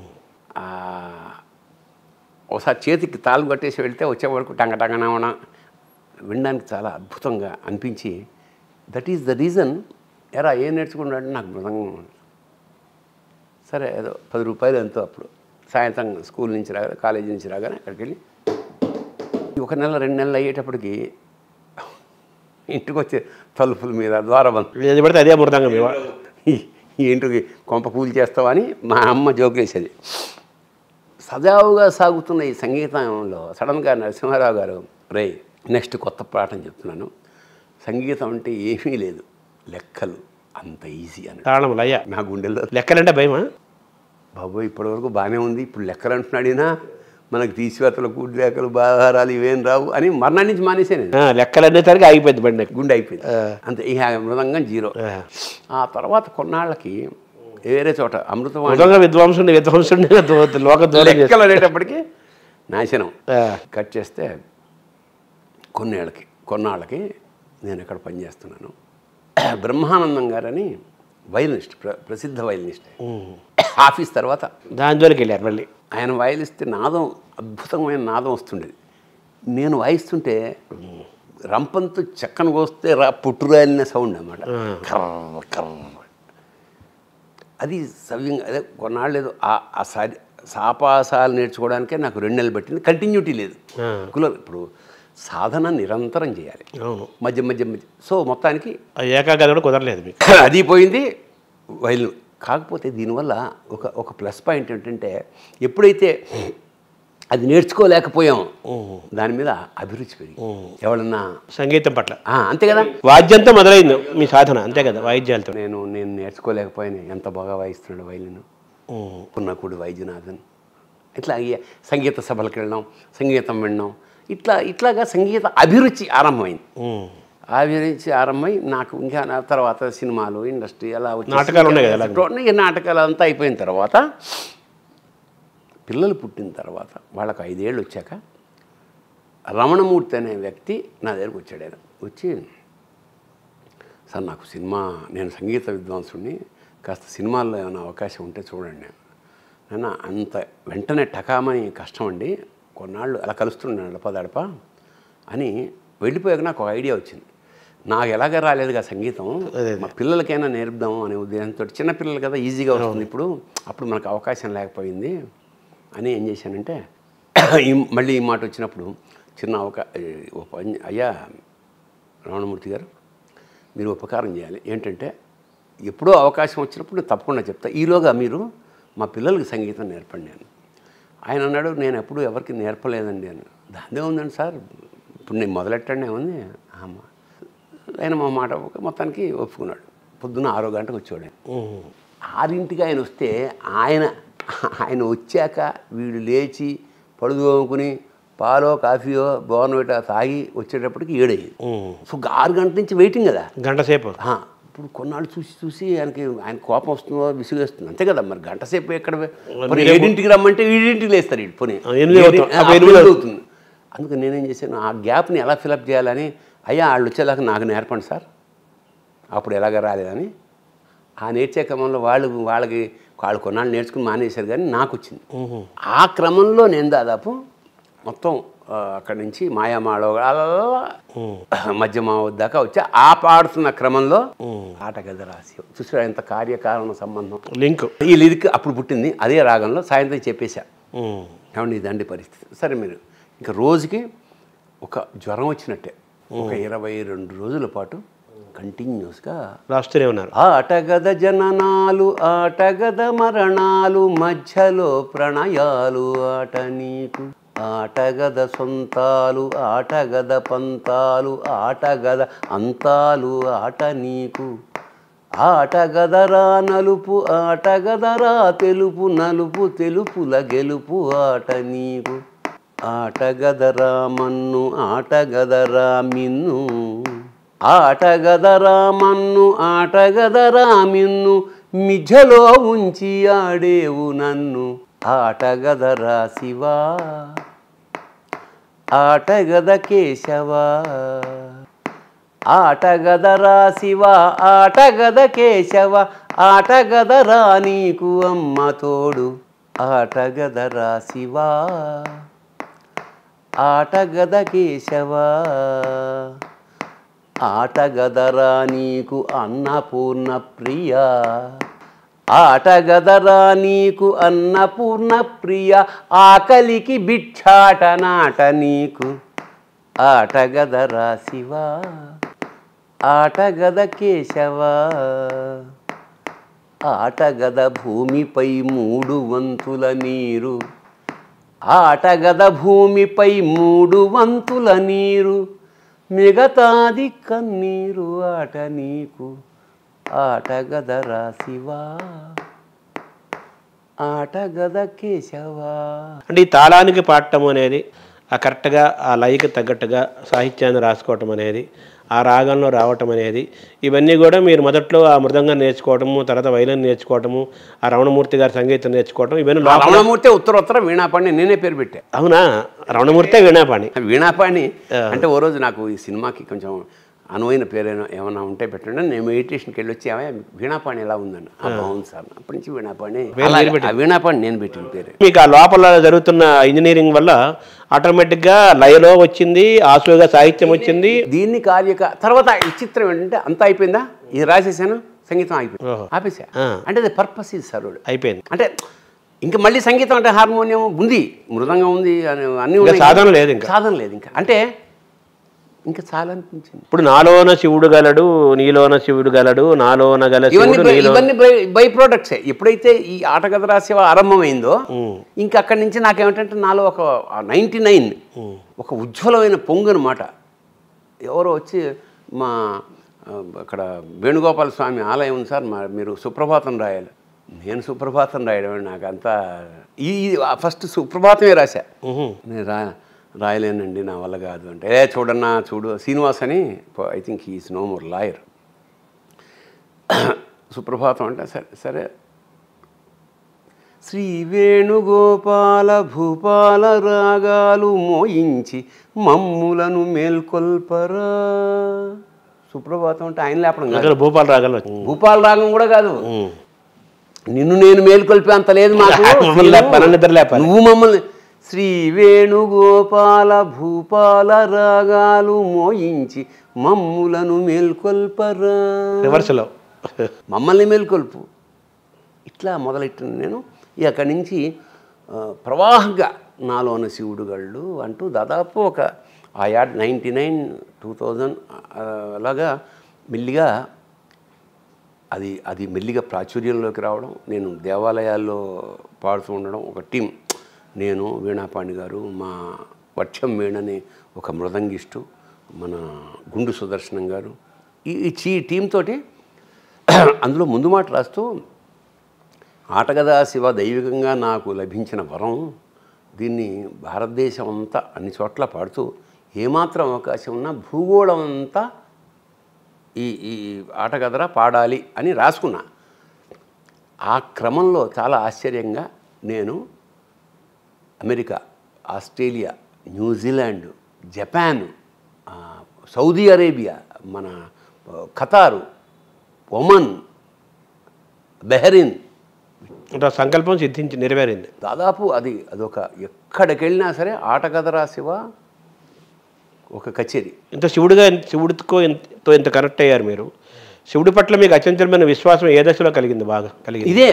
ఒకసారి చేతికి తాళ్ళు కట్టేసి వెళ్తే వచ్చే వరకు టంగటంగనవన వినడానికి చాలా అద్భుతంగా అనిపించి దట్ ఈస్ ద రీజన్. ఎరా ఏం నేర్చుకున్నాడంటే నాకు మృదంగం. సరే ఏదో 10 రూపాయలు ఎంతో అప్పుడు సాయంత్రం స్కూల్ నుంచి రాగానే కాలేజీ నుంచి రాగానే అక్కడికి వెళ్ళి 1 నెల 2 నెలలు అయ్యేటప్పటికి ఇంటికి వచ్చే తలుపుల మీద ద్వారబంధం పడితే అదే మృదంగం ఇంటికి కొంప కూలి చేస్తావా అని మా అమ్మ జోకులేసేది. సజావుగా సాగుతున్న ఈ సంగీతంలో సడన్గా నరసింహారావు గారు నెక్స్ట్ కొత్త పాఠం చెప్తున్నాను. సంగీతం అంటే ఏమీ లేదు, లెక్కలు అంత ఈజీ అని. నా గుండెల్లో లెక్కలంటే భయమా? బాబోయ్ ఇప్పటివరకు బాగానే ఉంది, ఇప్పుడు లెక్కలు అంటున్నాడినా మనకు తీసివేతలు కూడిలేకలు బాహారాలు ఇవేం రావు అని మర్నాటి నుంచి మానేసాను. లెక్కలు అనేసరికి ఆగిపోయింది బండి, గుండె అయిపోయింది అంతే. ఇక మృదంగం 0. ఆ తర్వాత కొన్నాళ్ళకి వేరే చోట అమృతవాణి విద్వాంసుడు లెక్కలు అనేటప్పటికీ నాశనం. కట్ చేస్తే కొన్నాళ్ళకి నేను ఇక్కడ పనిచేస్తున్నాను. బ్రహ్మానందం గారని వైలినిస్ట్, ప్రసిద్ధ వైలినిస్ట్. ఆఫీస్ తర్వాత దాని జోలికి వెళ్ళారు మళ్ళీ. ఆయన వాయిలిస్తే నాదం అద్భుతమైన నాదం వస్తుండేది. నేను వాయిస్తుంటే రంపంతో చెక్కను కోస్తే పుట్టురాలిన సౌండ్ అన్నమాట. అది సవ్యంగా అదే కొన్నాళ్ళు లేదు. ఆ సాపాసాలు నేర్చుకోవడానికే నాకు 2 నెలలు పట్టింది. కంటిన్యూటీ లేదు. ఇప్పుడు సాధన నిరంతరం చేయాలి, మధ్య మధ్య మధ్య. సో మొత్తానికి ఏకాగ్రత కూడా కుదరలేదు మీకు. అది పోయింది వైలిన్. కాకపోతే దీనివల్ల ఒక ప్లస్ పాయింట్ ఏంటంటే ఎప్పుడైతే అది నేర్చుకోలేకపోయాం దాని మీద అభిరుచి పెరిగి ఎవరన్నా సంగీతం పట్ల అంతే కదా, వాద్యంతో మొదలైంది మీ సాధన అంతే కదా, వాయిద్యాలతో. నేను నేర్చుకోలేకపోయాను. ఎంత బాగా వాయిస్తున్నాడు వైలిన్ పున్నకూడి వైద్యనాథన్. ఇట్లా సంగీత సభలకు వెళ్ళడం, సంగీతం వినడం, ఇట్లాగా సంగీత అభిరుచి ఆరంభమైంది. ఆరంభమై నాకు ఇంకా తర్వాత సినిమాలు ఇండస్ట్రీ అలా వచ్చి నాటకాలు ఉన్నాయి కదా. నాటకాలు అంతా అయిపోయిన తర్వాత పిల్లలు పుట్టిన తర్వాత వాళ్ళకు 5 ఏళ్ళు వచ్చాక రమణమూర్తి అనే వ్యక్తి నా దగ్గరకు వచ్చాడు. ఆయన వచ్చి, సార్ నాకు నేను సంగీత విద్వాంసుడిని, కాస్త సినిమాల్లో ఏమైనా అవకాశం ఉంటే చూడండి. నేను అంత వెంటనే టకామని కష్టం అండి, కొన్నాళ్ళు అలా కలుస్తున్నాను అడపదడప అని. వెళ్ళిపోయాక నాకు ఒక ఐడియా వచ్చింది. నాకు ఎలాగ రాలేదుగా సంగీతం, మా పిల్లలకైనా నేర్పుదాము అనే ఉద్దేశంతో. చిన్నపిల్లలు కదా ఈజీగా వస్తుంది అప్పుడు మనకు అవకాశం లేకపోయింది అని ఏం చేశానంటే మళ్ళీ ఈ మాట వచ్చినప్పుడు చిన్న అయ్యా రమణమూర్తి గారు మీరు ఉపకారం చేయాలి. ఏంటంటే ఎప్పుడో అవకాశం వచ్చినప్పుడు నేను తప్పకుండా చెప్తా, ఈలోగా మీరు మా పిల్లలకి సంగీతం నేర్పండి అని. ఆయన అన్నాడు, నేను ఎప్పుడు ఎవరికి నేర్పలేదండి అని. దాన్నే ఉందండి సార్, ఇప్పుడు నేను మొదలెట్టండి ఏముంది. ఆయన మా మాట మొత్తానికి ఒప్పుకున్నాడు. పొద్దున్న 6 గంటలకు వచ్చాడు. 6ంటికి ఆయన వస్తే ఆయన వచ్చాక వీడు లేచి పడుదోముకుని పాలో కాఫీయో బోర్నవిటా తాగి వచ్చేటప్పటికి 7 అయ్యింది. సో 6 గంటల నుంచి వెయిటింగ్ కదా, గంట సేపు. ఇప్పుడు కొన్నాళ్ళు చూసి ఆయన కోపం వస్తుందో విసుగేస్తుంది అంతే కదా. మరి గంట సేపు ఎక్కడ 7ంటికి రమ్మంటే 7ంటికి లేస్తారు వీడు, పోనీ 8 అవుతుంది. అందుకని నేనేం చేశాను, ఆ గ్యాప్ని ఎలా ఫిలప్ చేయాలని, అయ్యా వాళ్ళు వచ్చేదాకా నాకు నేర్పండి సార్, అప్పుడు ఎలాగ రాలేదని ఆ నేర్చే క్రమంలో వాళ్ళకి కొన్నాళ్ళు నేర్చుకుని మానేశారు, కానీ నాకు వచ్చింది. ఆ క్రమంలో నేను దాదాపు మొత్తం అక్కడి నుంచి మాయామాళవ అలా మధ్యమా దాకా వచ్చి ఆ పాడుతున్న క్రమంలో ఆటగద రాసి చూసారా ఎంత కార్యకారణ సంబంధం లింక్. ఈ లిరిక్ అప్పుడు పుట్టింది. అదే రాగంలో సాయంత్రం చెప్పేశా, ఏమండి ఇదండి పరిస్థితి. సరే మీరు ఇంకా రోజుకి ఒక జ్వరం వచ్చినట్టే ఒక 22 రోజుల పాటు కంటిన్యూస్గా రాస్తూనే ఉన్నారు. ఆటగద జననాలు ఆటగద మరణాలు మధ్యలో ప్రణయాలు ఆట నీకు, ఆటగద సొంతాలు ఆటగద పంతాలు ఆటగద అంతాలు ఆట నీకు, ఆటగదరా నలుపు ఆటగదరా తెలుపు నలుపు తెలుపుల గెలుపు ఆట నీకు, ఆటగదరా మన్ను ఆటగదరా మిన్ను, ఆటగదరా మన్ను ఆటగదరా మిన్ను మిఝలో ఉంచి ఆడేవు నన్ను, ఆటగదరా శివా ఆటగద కేశవా, ఆటగదరా శివ ఆటగద కేశవ ఆటగదరా నీకు అమ్మ తోడు, ఆటగదరా శివ ఆటగద కేశవ ఆటగదరా నీకు అన్నపూర్ణ ప్రియ, ఆటగదరా నీకు అన్నపూర్ణ ప్రియ ఆకలికి భిక్షాటనాట నీకు, ఆటగదరా శివ ఆటగద కేశవ, ఆటగద భూమిపై 3 వంతుల నీరు, ఆటగద భూమిపై 3 వంతుల నీరు మిగతాది కన్నీరు ఆట నీకు, ఆటగదరా శివ ఆటగద కేశవ. అంటే ఈ తాళానికి పాడటం అనేది, ఆ కరెక్ట్గా ఆ లయకి తగ్గట్టుగా సాహిత్యాన్ని రాసుకోవటం అనేది, ఆ రాగంలో రావటం అనేది, ఇవన్నీ కూడా మీరు మొదట్లో ఆ మృదంగం నేర్చుకోవటము, తర్వాత వైలన్ నేర్చుకోవటము, ఆ రమణమూర్తి గారి సంగీతం నేర్చుకోవటం, ఇవన్నీ రమణమూర్తి ఉత్తర వీణాపాణి నేనే పేరు పెట్టా. అవునా? రమణమూర్తే వీణాపాణి. వీణాపాణి అంటే ఓ రోజు నాకు ఈ సినిమాకి కొంచెం అనువైన పేరు ఏమైనా ఉంటే పెట్టండి, నేను మెడిటేషన్కి వెళ్ళి వచ్చి వీణాపాణి ఎలా ఉందని, బాగుంది సార్, అప్పటి నుంచి వీణాపాణి వీణాపాణి నేను పెట్టిన పేరు. మీకు ఆ లోపల జరుగుతున్న ఇంజనీరింగ్ వల్ల ఆటోమేటిక్గా లయలో వచ్చింది, ఆసుగా సాహిత్యం వచ్చింది. దీన్ని తర్వాత విచిత్రం ఏంటంటే అంతా అయిపోయిందా, ఇది రాసేసాను, సంగీతం అయిపోయింది, ఆపేసా. అంటే అది పర్పస్ ఇది సార్ అయిపోయింది. అంటే ఇంకా మళ్ళీ సంగీతం అంటే హార్మోనియం ఉంది, మృదంగం ఉంది, అన్నీ సాధన లేదు, ఇంకా అంటే ఇంకా చాలా అనిపించింది. ఇప్పుడు నాలోన శివుడు గలడు, నీలోన శివుడు గలడు, నాలోన గల ఇవన్నీ బై ప్రోడక్ట్సే. ఎప్పుడైతే ఈ ఆటగదరా శివ ఆరంభమైందో ఇంకా అక్కడి నుంచి నాకేమిటంటే నాలో ఒక 99 ఒక ఉజ్వలమైన పొంగు అనమాట. ఎవరో వచ్చి మా అక్కడ వేణుగోపాల స్వామి ఆలయం ఉంది సార్, మీరు సుప్రభాతం రాయాలి. నేను సుప్రభాతం రాయడం నాకంతా ఈ ఫస్ట్ సుప్రభాతమే రాశా. నేను రాయలేనండి, నా వల్ల కాదు అంటే, చూడన్నా చూడు శ్రీనివాస్ అని, I think he is no more lawyer. సుప్రభాతం అంటే సరే శ్రీ వేణుగోపాల భూపాల రాగాలు మోయించి మమ్ములను మేల్కొల్పరా. సుప్రభాతం అంటే ఆయన లేపడం కాదు, భూపాల రాగం కూడా కాదు, నిన్ను నేను మేల్కొల్పే అంత లేదు మాకు, నువ్వు మమ్మల్ని శ్రీ వేణుగోపాల భూపాల రాగాలు మోయించి మమ్ములను మేల్కొల్పరా, రివర్స్లో మమ్మల్ని మేల్కొల్పు. ఇట్లా మొదలెట్టిన నేను అక్కడి నుంచి ప్రవాహంగా నాలోన శివుడు గళ్ళు అంటూ దాదాపు ఒక ఆ 99, 2000 అలాగా మెల్లిగా అది మెల్లిగా ప్రాచుర్యంలోకి రావడం. నేను దేవాలయాల్లో పాడుతూ ఉండడం, ఒక టీం, నేను వీణాపాణి గారు, మా వర్షం వేణని ఒక మృదంగిస్టు, మన గుండు సుదర్శనం గారు, ఈ టీంతో అందులో ముందు మాట రాస్తూ ఆటగదా శివ దైవికంగా నాకు లభించిన వరం, దీన్ని భారతదేశం అంతా అన్ని చోట్ల పాడుతూ ఏమాత్రం అవకాశం ఉన్నా భూగోళం అంతా ఈ ఆటగదరా పాడాలి అని రాసుకున్నా. ఆ క్రమంలో చాలా ఆశ్చర్యంగా నేను America, Australia, New Zealand, Japan, Saudi Arabia, మన ఖతారు, ఒమన్, బెహరీన్. అంటే ఆ సంకల్పం సిద్ధించి నెరవేరింది. దాదాపు అదొక ఎక్కడికి వెళ్ళినా సరే ఆటగదరా శివ ఒక కచేరీ. ఇంత శివుడితో ఇంత కనెక్ట్ అయ్యారు మీరు. శివుడి పట్ల మీకు అత్యంతమైన విశ్వాసం ఏ దశలో కలిగింది? బాగా కలిగింది ఇదే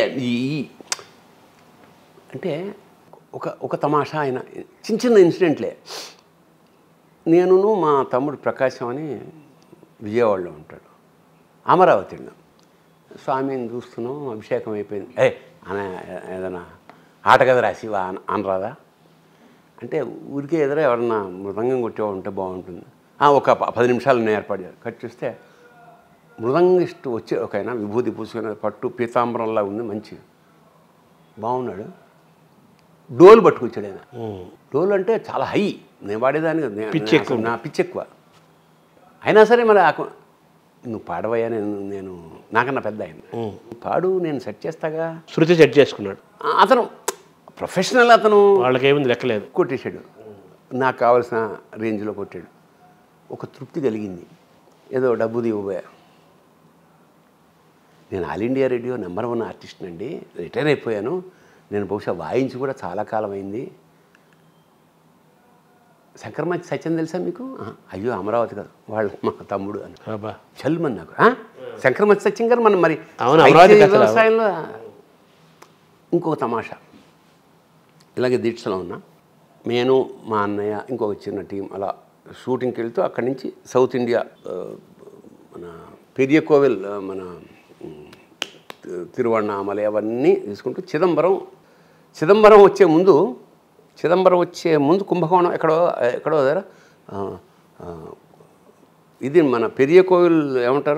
అంటే ఒక తమాషా ఆయన చిన్న చిన్న ఇన్సిడెంట్లే. నేనును మా తమ్ముడు ప్రకాశం అని విజయవాడలో ఉంటాడు. అమరావతి వెళ్ళాం. స్వామిని చూస్తున్నాం, అభిషేకం అయిపోయింది. ఏదైనా ఆటగదరా శివ అనరాదా అంటే ఊరికే ఎదురా ఎవరన్నా మృదంగం కొట్టేవాడు ఉంటే బాగుంటుంది. ఒక 10 నిమిషాలు నేను ఏర్పాటు చేయాలి. కట్ చూస్తే మృదంగిష్టు వచ్చే ఒక ఆయన విభూతి పూసుకునే పట్టు పీతాంబరంలా ఉంది, మంచి బాగున్నాడు. డోలు పట్టుకొచ్చాడు ఆయన. డోలు అంటే చాలా హై, నేను వాడేదాన్ని నా పిచ్చి ఎక్కువ. అయినా సరే మరి నువ్వు పాడవయ్యా, నేను నాకన్నా పెద్ద ఆయన, పాడు, నేను సెట్ చేస్తాగా. శృతి సెట్ చేసుకున్నాడు అతను, ప్రొఫెషనల్ అతను. వాళ్ళకేముంది లెక్కలేదు, కొట్టేశాడు. నాకు కావాల్సిన రేంజ్లో కొట్టాడు. ఒక తృప్తి కలిగింది. ఏదో డబ్బు ఇవ్వబోయా. నేను All India Radio number 1 artist అండి, రిటైర్ అయిపోయాను. నేను బహుశా వాయించి కూడా చాలా కాలం అయింది. శంకరమంచి సత్యం తెలుసా మీకు? అయ్యో అమరావతి కాదు, వాళ్ళు మా తమ్ముడు అని చల్మని నాకు. శంకరమంచి సత్యం గారు మనం మరి వ్యవసాయంలో. ఇంకొక తమాషా, ఇలాగే దీక్షలో ఉన్నా నేను, మా అన్నయ్య, ఇంకొక చిన్న టీం అలా షూటింగ్కి వెళ్తూ అక్కడి నుంచి సౌత్ ఇండియా, మన పెరియ కోవిల్, మన తిరువణామలై అవన్నీ తీసుకుంటూ చిదంబరం వచ్చే ముందు కుంభకోణం ఎక్కడో దగ్గర ఇది మన పెరియ కోవిల్ ఏమంటారు,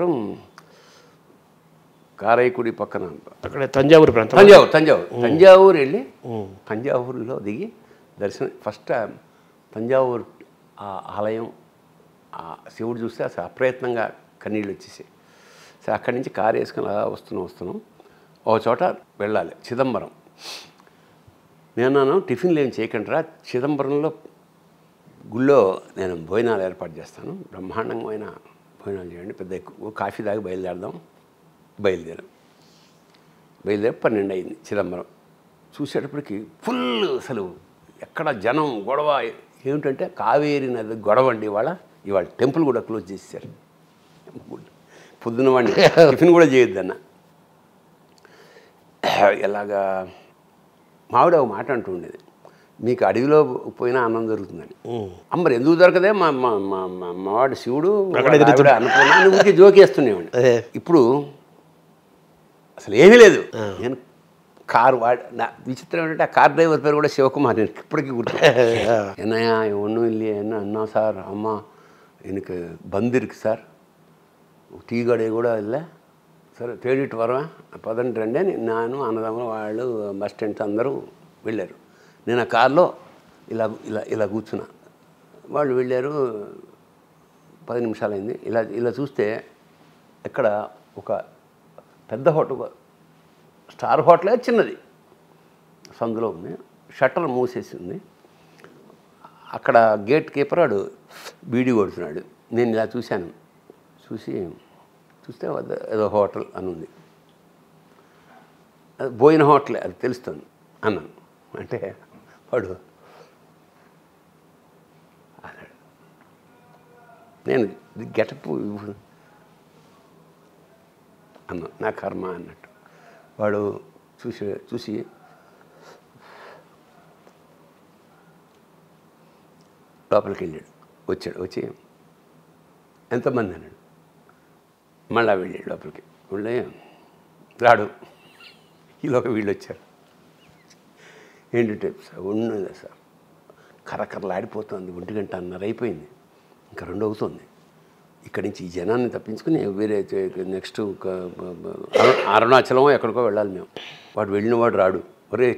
కారైకుడి పక్కన అక్కడ తంజావూరు ప్రాంతం. తంజావూరు వెళ్ళి తంజావూరులో దిగి దర్శనం. ఫస్ట్ తంజావూరు ఆ ఆలయం, ఆ శివుడు చూస్తే అసలు అప్రయత్నంగా కన్నీళ్ళు వచ్చేసాయి. సరే అక్కడి నుంచి కారు వేసుకుని అలా వస్తున్నాం. ఒక చోట వెళ్ళాలి, చిదంబరం. నేను టిఫిన్లు ఏం చేయకుండా రా, చిదంబరంలో గుళ్ళో నేను భోజనాలు ఏర్పాటు చేస్తాను, బ్రహ్మాండమైన భోజనాలు చేయండి, పెద్ద ఎక్కువ కాఫీ తాగి బయలుదేరి 12 అయింది. చిదంబరం చూసేటప్పటికి ఫుల్, అసలు ఎక్కడ జనం, గొడవ. ఏమిటంటే కావేరీ నది గొడవ అండి. ఇవాళ టెంపుల్ కూడా క్లోజ్ చేశారు. పొద్దున్న వాడిని టిఫిన్ కూడా చేయొద్దన్న. ఎలాగా మావిడ ఒక మాట అంటూ ఉండేది, మీకు అడవిలో పోయినా అన్నం దొరుకుతుందని. మరి ఎందుకు దొరకదే, మావాడు శివుడు అనుకున్నా ఊరికి జోకేస్తున్నామండి. ఇప్పుడు అసలు ఏమీ లేదు. నేను కారు నా విచిత్రం ఏంటంటే ఆ కార్ డ్రైవర్ పేరు కూడా శివకుమార్. నేను ఇప్పటికీ గుర్తు. என்னையா ஒன்றும் இல்லையே, என்ன சார், அம்மா எனக்கு பந்து இருக்குது சார், టీ గడే కూడా இல்லை, సరే తేడిட்டு వరవా, పదండి రండి అని నేను, అన్నదమ్ములు, వాళ్ళు, బస్ స్టాండ్స్ అందరూ వెళ్ళారు. నేను ఆ కార్లో ఇలా కూర్చున్నా. వాళ్ళు వెళ్ళారు. 10 నిమిషాలు అయింది. ఇలా చూస్తే ఎక్కడ ఒక పెద్ద హోటల్, స్టార్ హోటలే, చిన్నది సందులో ఉంది. షట్టర్ మూసేసి ఉంది. అక్కడ గేట్ కీపర్ వాడు బీడీ కొడుతున్నాడు. నేను ఇలా చూశాను. చూస్తే ఏదో హోటల్ అని ఉంది. అది భోజన హోటలే, అది తెలుస్తుంది అన్నాను. అంటే వాడు అన్నాడు, నేను గెటప్ అన్నా, నా కర్మ అన్నట్టు. వాడు చూసి లోపలికి వచ్చి ఎంతమంది అన్నాడు. మళ్ళా వెళ్ళాడు లోపలికి. వెళ్ళి రాడు. ఈలోకి వీళ్ళు వచ్చారు. ఏంటంటే సార్ ఉన్నదా సార్, కరకరలాడిపోతుంది, 1:30 అయిపోయింది, ఇంకా 2 అవుతుంది. ఇక్కడి నుంచి ఈ జనాన్ని తప్పించుకుని వేరే నెక్స్ట్ అరుణాచలం ఎక్కడికో వెళ్ళాలి మేము. వాడు వెళ్ళినవాడు రాడు. ఒరే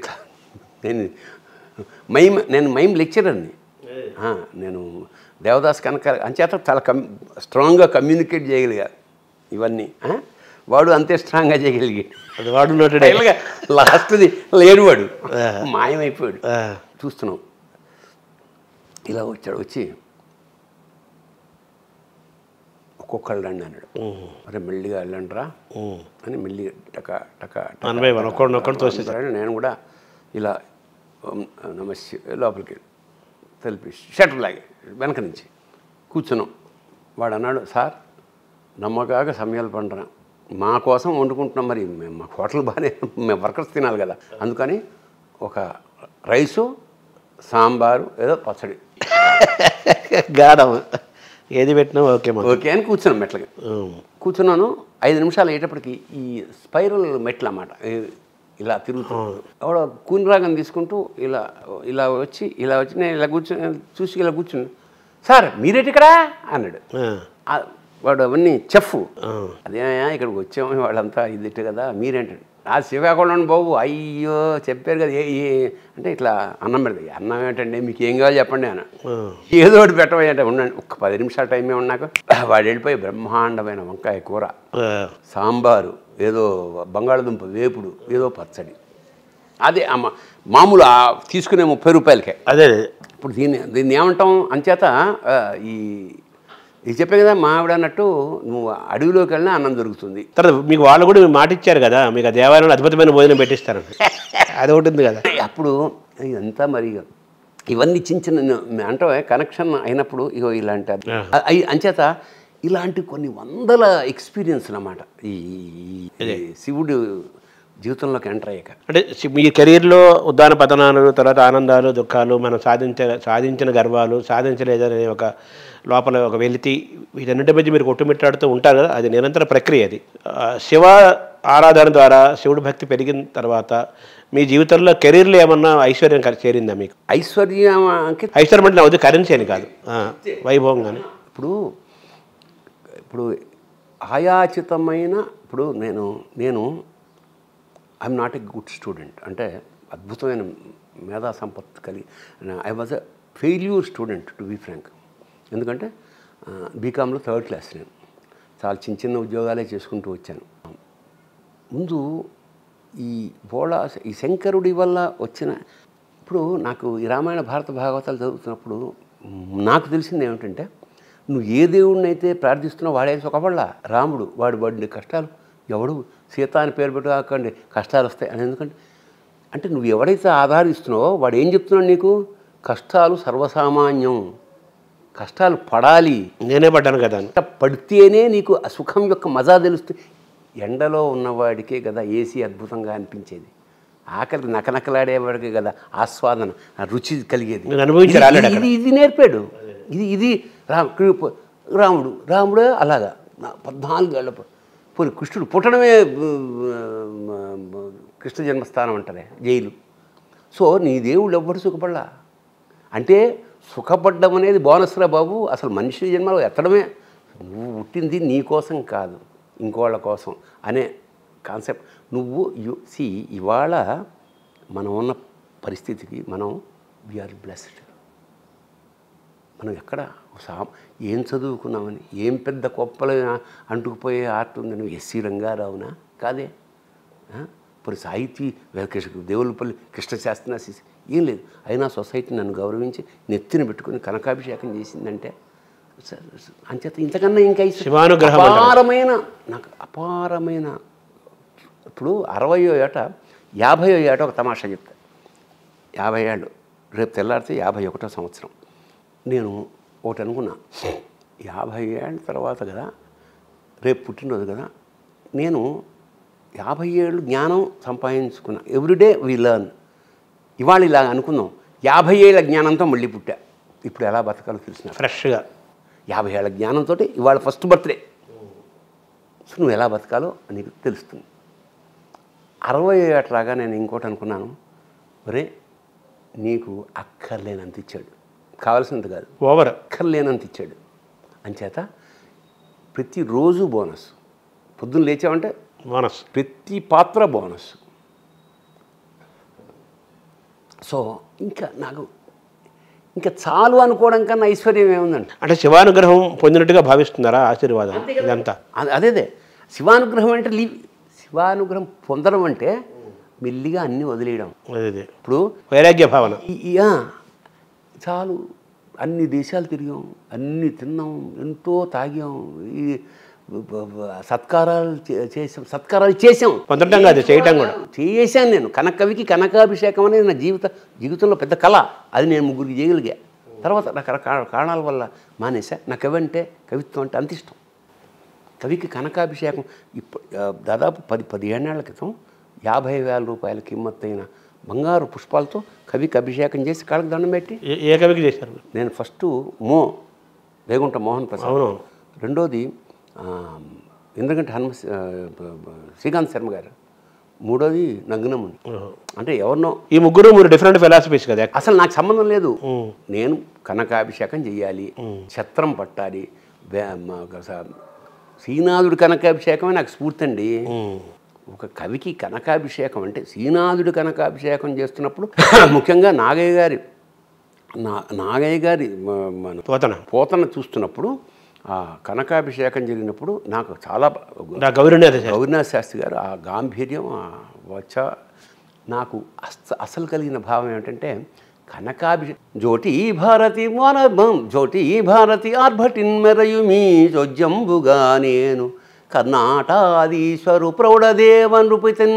నేను మైమ్ లెక్చరర్ని. నేను దేవదాస్ కనుక అంచేత చాలా స్ట్రాంగ్గా కమ్యూనికేట్ చేయగలిగా ఇవన్నీ. వాడు అంతే స్ట్రాంగ్గా చేయగలిగాడు. అది వాడు లాస్ట్ది లేడు, వాడు మాయమైపోయాడు. చూస్తున్నాం. ఇలా వచ్చి ఒక్కొక్కళ్ళు రండి అన్నాడు. అరే మెల్లిగా వెళ్ళండి రా అని మెల్లిగా టకా టకా తోసేసారు. నేను కూడా ఇలా నమస్తే లోపలికి తెలిపి షటర్ లాగే వెనక నుంచి కూర్చున్నాం. వాడు అన్నాడు, సార్ నమ్మకాగా సమయాలు పండురా, మా కోసం వండుకుంటున్నాం, మరి మేము మా హోటల్ బాగానే మేము వర్కర్స్ తినాలి కదా, అందుకని ఒక రైసు సాంబారు ఏదో పచ్చడి గాఢం ఏది పెట్టినా ఓకే అని కూర్చున్నాం. మెట్లకి కూర్చున్నాను. 5 నిమిషాలు అయ్యేటప్పటికి ఈ స్పైరల్ మెట్లు అన్నమాట ఇలా తిరుగుతున్నాను. ఎవడో కూనిరాగం తీసుకుంటూ ఇలా ఇలా వచ్చి నేను ఇలా చూసి ఇలా కూర్చుని, సార్ మీరేటి ఇక్కడ అన్నాడు. వాడు అవన్నీ చెఫ్. అదే ఇక్కడికి వచ్చాము వాళ్ళంతా ఇది కదా మీరేంటండి, ఆ శ్రీకాకుళం బాబు, అయ్యో చెప్పారు కదా అంటే ఇట్లా అన్నం పెడతాయి. అన్నం ఏంటండి మీకు ఏం కావాలి చెప్పండి అన్న, ఏదో ఒకటి పెట్టబోయంటే ఉండండి, ఒక్క 10 నిమిషాల టైమే ఉన్నాక వాడు వెళ్ళిపోయి బ్రహ్మాండమైన వంకాయ కూర, సాంబారు, ఏదో బంగాళదుంప వేపుడు, ఏదో పచ్చడి. అదే మామూలు తీసుకునే 30 రూపాయలకే. అదే ఇప్పుడు దీన్ని ఏమంటాం అంచేత ఇది చెప్పే కదా మా ఆవిడ అన్నట్టు, నువ్వు అడవిలోకి వెళ్ళినా అన్నం దొరుకుతుంది. తర్వాత మీకు వాళ్ళు కూడా మాట ఇచ్చారు కదా, మీకు ఆ దేవాలయంలో అద్భుతమైన భోజనం పెట్టిస్తారు, అది ఒకటి ఉంది కదా. అప్పుడు ఇదంతా మరి ఇవన్నీ చిన్న అంటే కనెక్షన్ అయినప్పుడు ఇగో ఇలాంటి అంచేత ఇలాంటి కొన్ని వందల ఎక్స్పీరియన్స్ అన్నమాట ఈ శివుడు జీవితంలోకి ఎంటర్ అయ్యాక. అంటే మీ కెరీర్లో ఉద్దాన పతనాలు, తర్వాత ఆనందాలు, దుఃఖాలు, మనం సాధించిన గర్వాలు, సాధించలేదనే ఒక లోపల ఒక వెలితి, వీటన్నింటి మధ్య మీరు కొట్టుమిట్టాడుతూ ఉంటారు కదా, అది నిరంతర ప్రక్రియ. అది శివ ఆరాధన ద్వారా శివుడు భక్తి పెరిగిన తర్వాత మీ జీవితంలో కెరీర్లో ఏమన్నా ఐశ్వర్యం చేరిందా మీకు? ఐశ్వర్యం అంటే అవుతుంది కరెన్సీ అని కాదు, వైభవం కానీ. ఇప్పుడు ఆయాచితమైన ఇప్పుడు నేను I'm not a good student, అంటే అద్భుతమైన మేధా సంపత్తి కలిగి I was a failure student to be frank. ఎందుకంటే బీకామ్లో 3rd క్లాస్, నేను చాలా చిన్న ఉద్యోగాలే చేసుకుంటూ వచ్చాను. ముందు ఈ శంకరుడి వల్ల వచ్చిన ఇప్పుడు నాకు ఈ రామాయణ భారత భాగవతాలు చదువుతున్నప్పుడు నాకు తెలిసింది ఏమిటంటే, నువ్వు ఏ దేవుడిని అయితే ప్రార్థిస్తున్నావు వాడే సుఖపడలా. రాముడు వాడు పడిన కష్టాలు ఎవడు సీత అని పేరు పెట్టుకోకండి కష్టాలు వస్తాయి అని, ఎందుకంటే అంటే నువ్వు ఎవడైతే ఆధారిస్తున్నావో వాడు ఏం చెప్తున్నాడు నీకు, కష్టాలు సర్వసామాన్యం, కష్టాలు పడాలి, నేనే పడ్డాను కదా, పడితేనే నీకు ఆ సుఖం యొక్క మజా తెలుస్తుంది. ఎండలో ఉన్నవాడికే కదా ఏసీ అద్భుతంగా అనిపించేది, ఆకలికి నకనకలాడేవాడికే కదా ఆస్వాదన రుచి కలిగేది. ఇది నేర్పాడు. ఇది రాముడు అలాగా 14 ఏళ్ళ పోనీ కృష్ణుడు పుట్టడమే కృష్ణ జన్మస్థానం అంటారే జైలు. సో నీ దేవుళ్ళు ఎవ్వడు సుఖపడలా అంటే, సుఖపడ్డం అనేది బోనస్రా బాబు, అసలు మనిషి జన్మలో ఎత్తడమే. నువ్వు పుట్టింది నీ కోసం కాదు ఇంకోళ్ళ కోసం అనే కాన్సెప్ట్. నువ్వు ఇవాళ మనం ఉన్న పరిస్థితికి వీఆర్ బ్లెస్డ్. మనం ఎక్కడ ఏం చదువుకున్నామని, ఏం పెద్ద కొప్పలు అంటుకుపోయే ఆర్ట్ ఉందని, ఎస్సీ రంగారావునా కాదే, ఇప్పుడు సాహితీ దేవులపల్లి కృష్ణశాస్త్రి ఏం లేదు. అయినా సొసైటీ నన్ను గౌరవించి నెత్తిన పెట్టుకుని కనకాభిషేకం చేసిందంటే అంచేత ఇంతకన్నా ఇంకా అపారమైన నాకు అపారమైన. ఇప్పుడు 60వ ఏట 50వ ఏట ఒక తమాషా చెప్తా. 50 ఏళ్ళు రేపు తెల్లారితే 51వ సంవత్సరం. నేను ఒకటి అనుకున్నా, 50 ఏళ్ళ తర్వాత కదా రేపు పుట్టినరోజు కదా, నేను 50 ఏళ్ళు జ్ఞానం సంపాదించుకున్నా. Everyday we learn. ఇవాళ ఇలా అనుకుందాం, 50 ఏళ్ళ జ్ఞానంతో మళ్ళీ పుట్టా. ఇప్పుడు ఎలా బతకాలో తెలిసిన ఫ్రెష్గా 50 ఏళ్ళ జ్ఞానంతో ఇవాళ ఫస్ట్ బర్త్డే. సో నువ్వు ఎలా బతకాలో నీకు తెలుస్తుంది. 60 ఏటలాగా నేను ఇంకోటి అనుకున్నాను, ఒరే నీకు అక్కర్లేనంత ఇచ్చాడు, కావాల్సినంత కాదు, ఓవర్ అక్కర్లేనంత ఇచ్చాడు. అంచేత ప్రతిరోజు బోనస్. పొద్దున్న లేచావంటే బోనస్, ప్రతి పాత్ర బోనస్. సో నాకు ఇంకా చాలు అనుకోవడం కన్నా ఐశ్వర్యం ఏముందండి. అంటే శివానుగ్రహం పొందినట్టుగా భావిస్తున్నారా ఆశీర్వాదం ఇదంతా? అదే శివానుగ్రహం అంటే శివానుగ్రహం పొందడం అంటే మెల్లిగా అన్నీ వదిలేయడం. అదే ఇప్పుడు వైరాగ్య భావన. చాలు అన్ని దేశాలు తిరిగాం, అన్ని తిన్నాం, ఎంతో తాగాం, ఈ సత్కారాలు చేసాం. పొందడం కాదు, చేయటం కూడా చేశాను నేను. కవికి కనకాభిషేకం అనేది నా జీవితంలో పెద్ద కళ. అది నేను ముగ్గురికి చేయగలిగా. తర్వాత రకరకాల కారణాల వల్ల మానేసా. నా కవి అంటే, కవిత్వం అంటే అంత ఇష్టం. కవికి కనకాభిషేకం ఇప్పుడు దాదాపు 10-15 ఏళ్ల క్రితం 50,000 రూపాయల కిమ్మత్తైన బంగారు పుష్పాలతో కవికి అభిషేకం చేసి కాళ్ళకి దండం పెట్టి. ఏ కవికి చేశారు? నేను ఫస్ట్ వేగుంట మోహన్ ప్రసాద్, రెండోది ఇంద్రగంటి శ్రీకాంత్ శర్మ గారు, మూడోది నగ్నముని. అంటే ఎవరినో ఈ ముగ్గురు డిఫరెంట్ ఫిలాసఫీస్ కదా. అసలు నాకు సంబంధం లేదు. నేను కనకాభిషేకం చెయ్యాలి, ఛత్రం పట్టాలి. శ్రీనాథుడి కనకాభిషేకమే నాకు స్ఫూర్తి అండి. ఒక కవికి కనకాభిషేకం అంటే శ్రీనాథుడి కనకాభిషేకం చేస్తున్నప్పుడు ముఖ్యంగా నాగయ్య గారి పోతన చూస్తున్నప్పుడు, ఆ కనకాభిషేకం జరిగినప్పుడు నాకు చాలా గౌరీనాథ శాస్త్రి గారు ఆ గాంభీర్యం నాకు అసలు కలిగిన భావం ఏమిటంటే, జోటి భారతి ఆర్భటిన్ మెరయుమీ జొజ్జంబుగా నేను కర్ణాటాదీశ్వరు ప్రౌఢదేవ నృపతిన్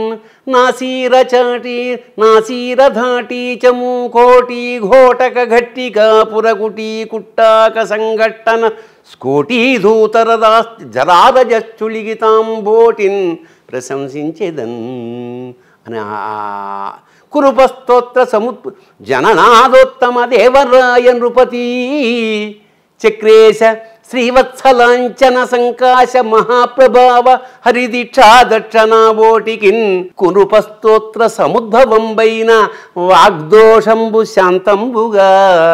నాసీరధాటి చము కోటి ఘోటక ఘట్టిక పురకుటి కుట్టాక సంఘట్టన స్కోటీ ధూతరదాస్తి జరారజచ్చుళిగితాంబోటిన్ ప్రశంసించేదన్ అని కురుపస్తోత్ర జననాదోత్తమ దేవరాయ నృపతి చక్రేశ శ్రీవత్సలాంఛన సంకాశ మహాప్రభావ హరిదీక్షా దక్షిణాబోటికిన్ కురుపస్తోత్ర సముద్భవంబైన వాగ్దోషంబు శాంతంబుగా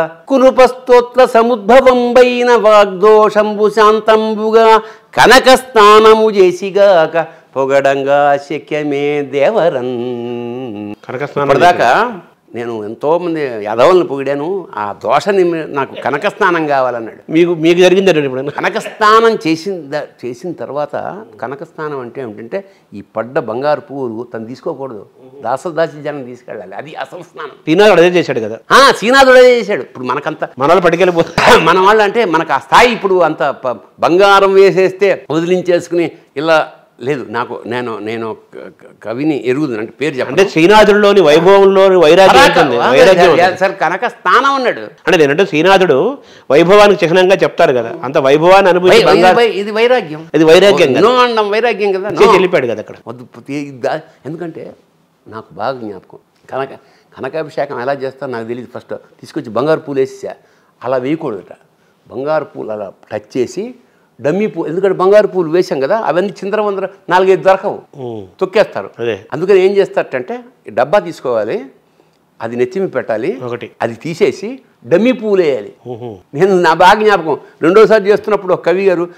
కనక స్నానము చేసిగాక పొగడంగా శక్యమే దేవరన్. ఇప్పటిదాకా నేను ఎంతోమంది యాదవులను పొగిడాను. ఆ దోషని నాకు కనక స్నానం కావాలన్నాడు. మీకు జరిగిందండి ఇప్పుడు కనక స్నానం చేసిన తర్వాత, కనక స్నానం అంటే ఏమిటంటే, ఈ పడ్డ బంగారు పువ్వులు తను తీసుకోకూడదు, దాసి జనం తీసుకెళ్ళాలి. అది అసలు స్నానం. శ్రీనాథుడు అదే చేశాడు కదా. శ్రీనాథుడు అదే చేశాడు. ఇప్పుడు మనకంత మన వాళ్ళు పట్టుకెళ్ళిపోతారు. మన వాళ్ళు అంటే మనకు ఆ స్థాయి ఇప్పుడు అంత బంగారం వేసేస్తే వదిలించేసుకుని ఇలా లేదు. నేను కవిని ఎరుగుదు అంటే పేరు చెప్పండి. శ్రీనాథుడిలోని వైభవంలోని వైరాగ్యం సార్ కనక స్థానం అన్నాడు. అంటే నేనంటే శ్రీనాథుడు వైభవానికి చిహ్నంగా చెప్తారు కదా, అంత వైభవాన్ని అనుభూతి. ఇది వైరాగ్యం, ఇది వైరాగ్యం వైరాగ్యం కదా. వెళ్ళిపోయాడు కదా అక్కడ. ఎందుకంటే నాకు బాగా జ్ఞాపకం, కనకాభిషేకం ఎలా చేస్తారో నాకు తెలియదు. ఫస్ట్ తీసుకొచ్చి బంగారు పూలు వేసేసా. అలా వేయకూడదట. బంగారు పూలు అలా టచ్ చేసి డమ్మీ పూలు, ఎందుకంటే బంగారు పూలు వేసాం కదా, అవన్నీ చిందరవందర 4-5 దొరకవు, తొక్కేస్తారు. అందుకని ఏం చేస్తారంటే, డబ్బా తీసుకోవాలి, అది నెత్తిమి పెట్టాలి, అది తీసేసి డమ్మీ పూలు వేయాలి. నేను నా బాగా జ్ఞాపకం, రెండోసారి చేస్తున్నప్పుడు ఒక కవి గారు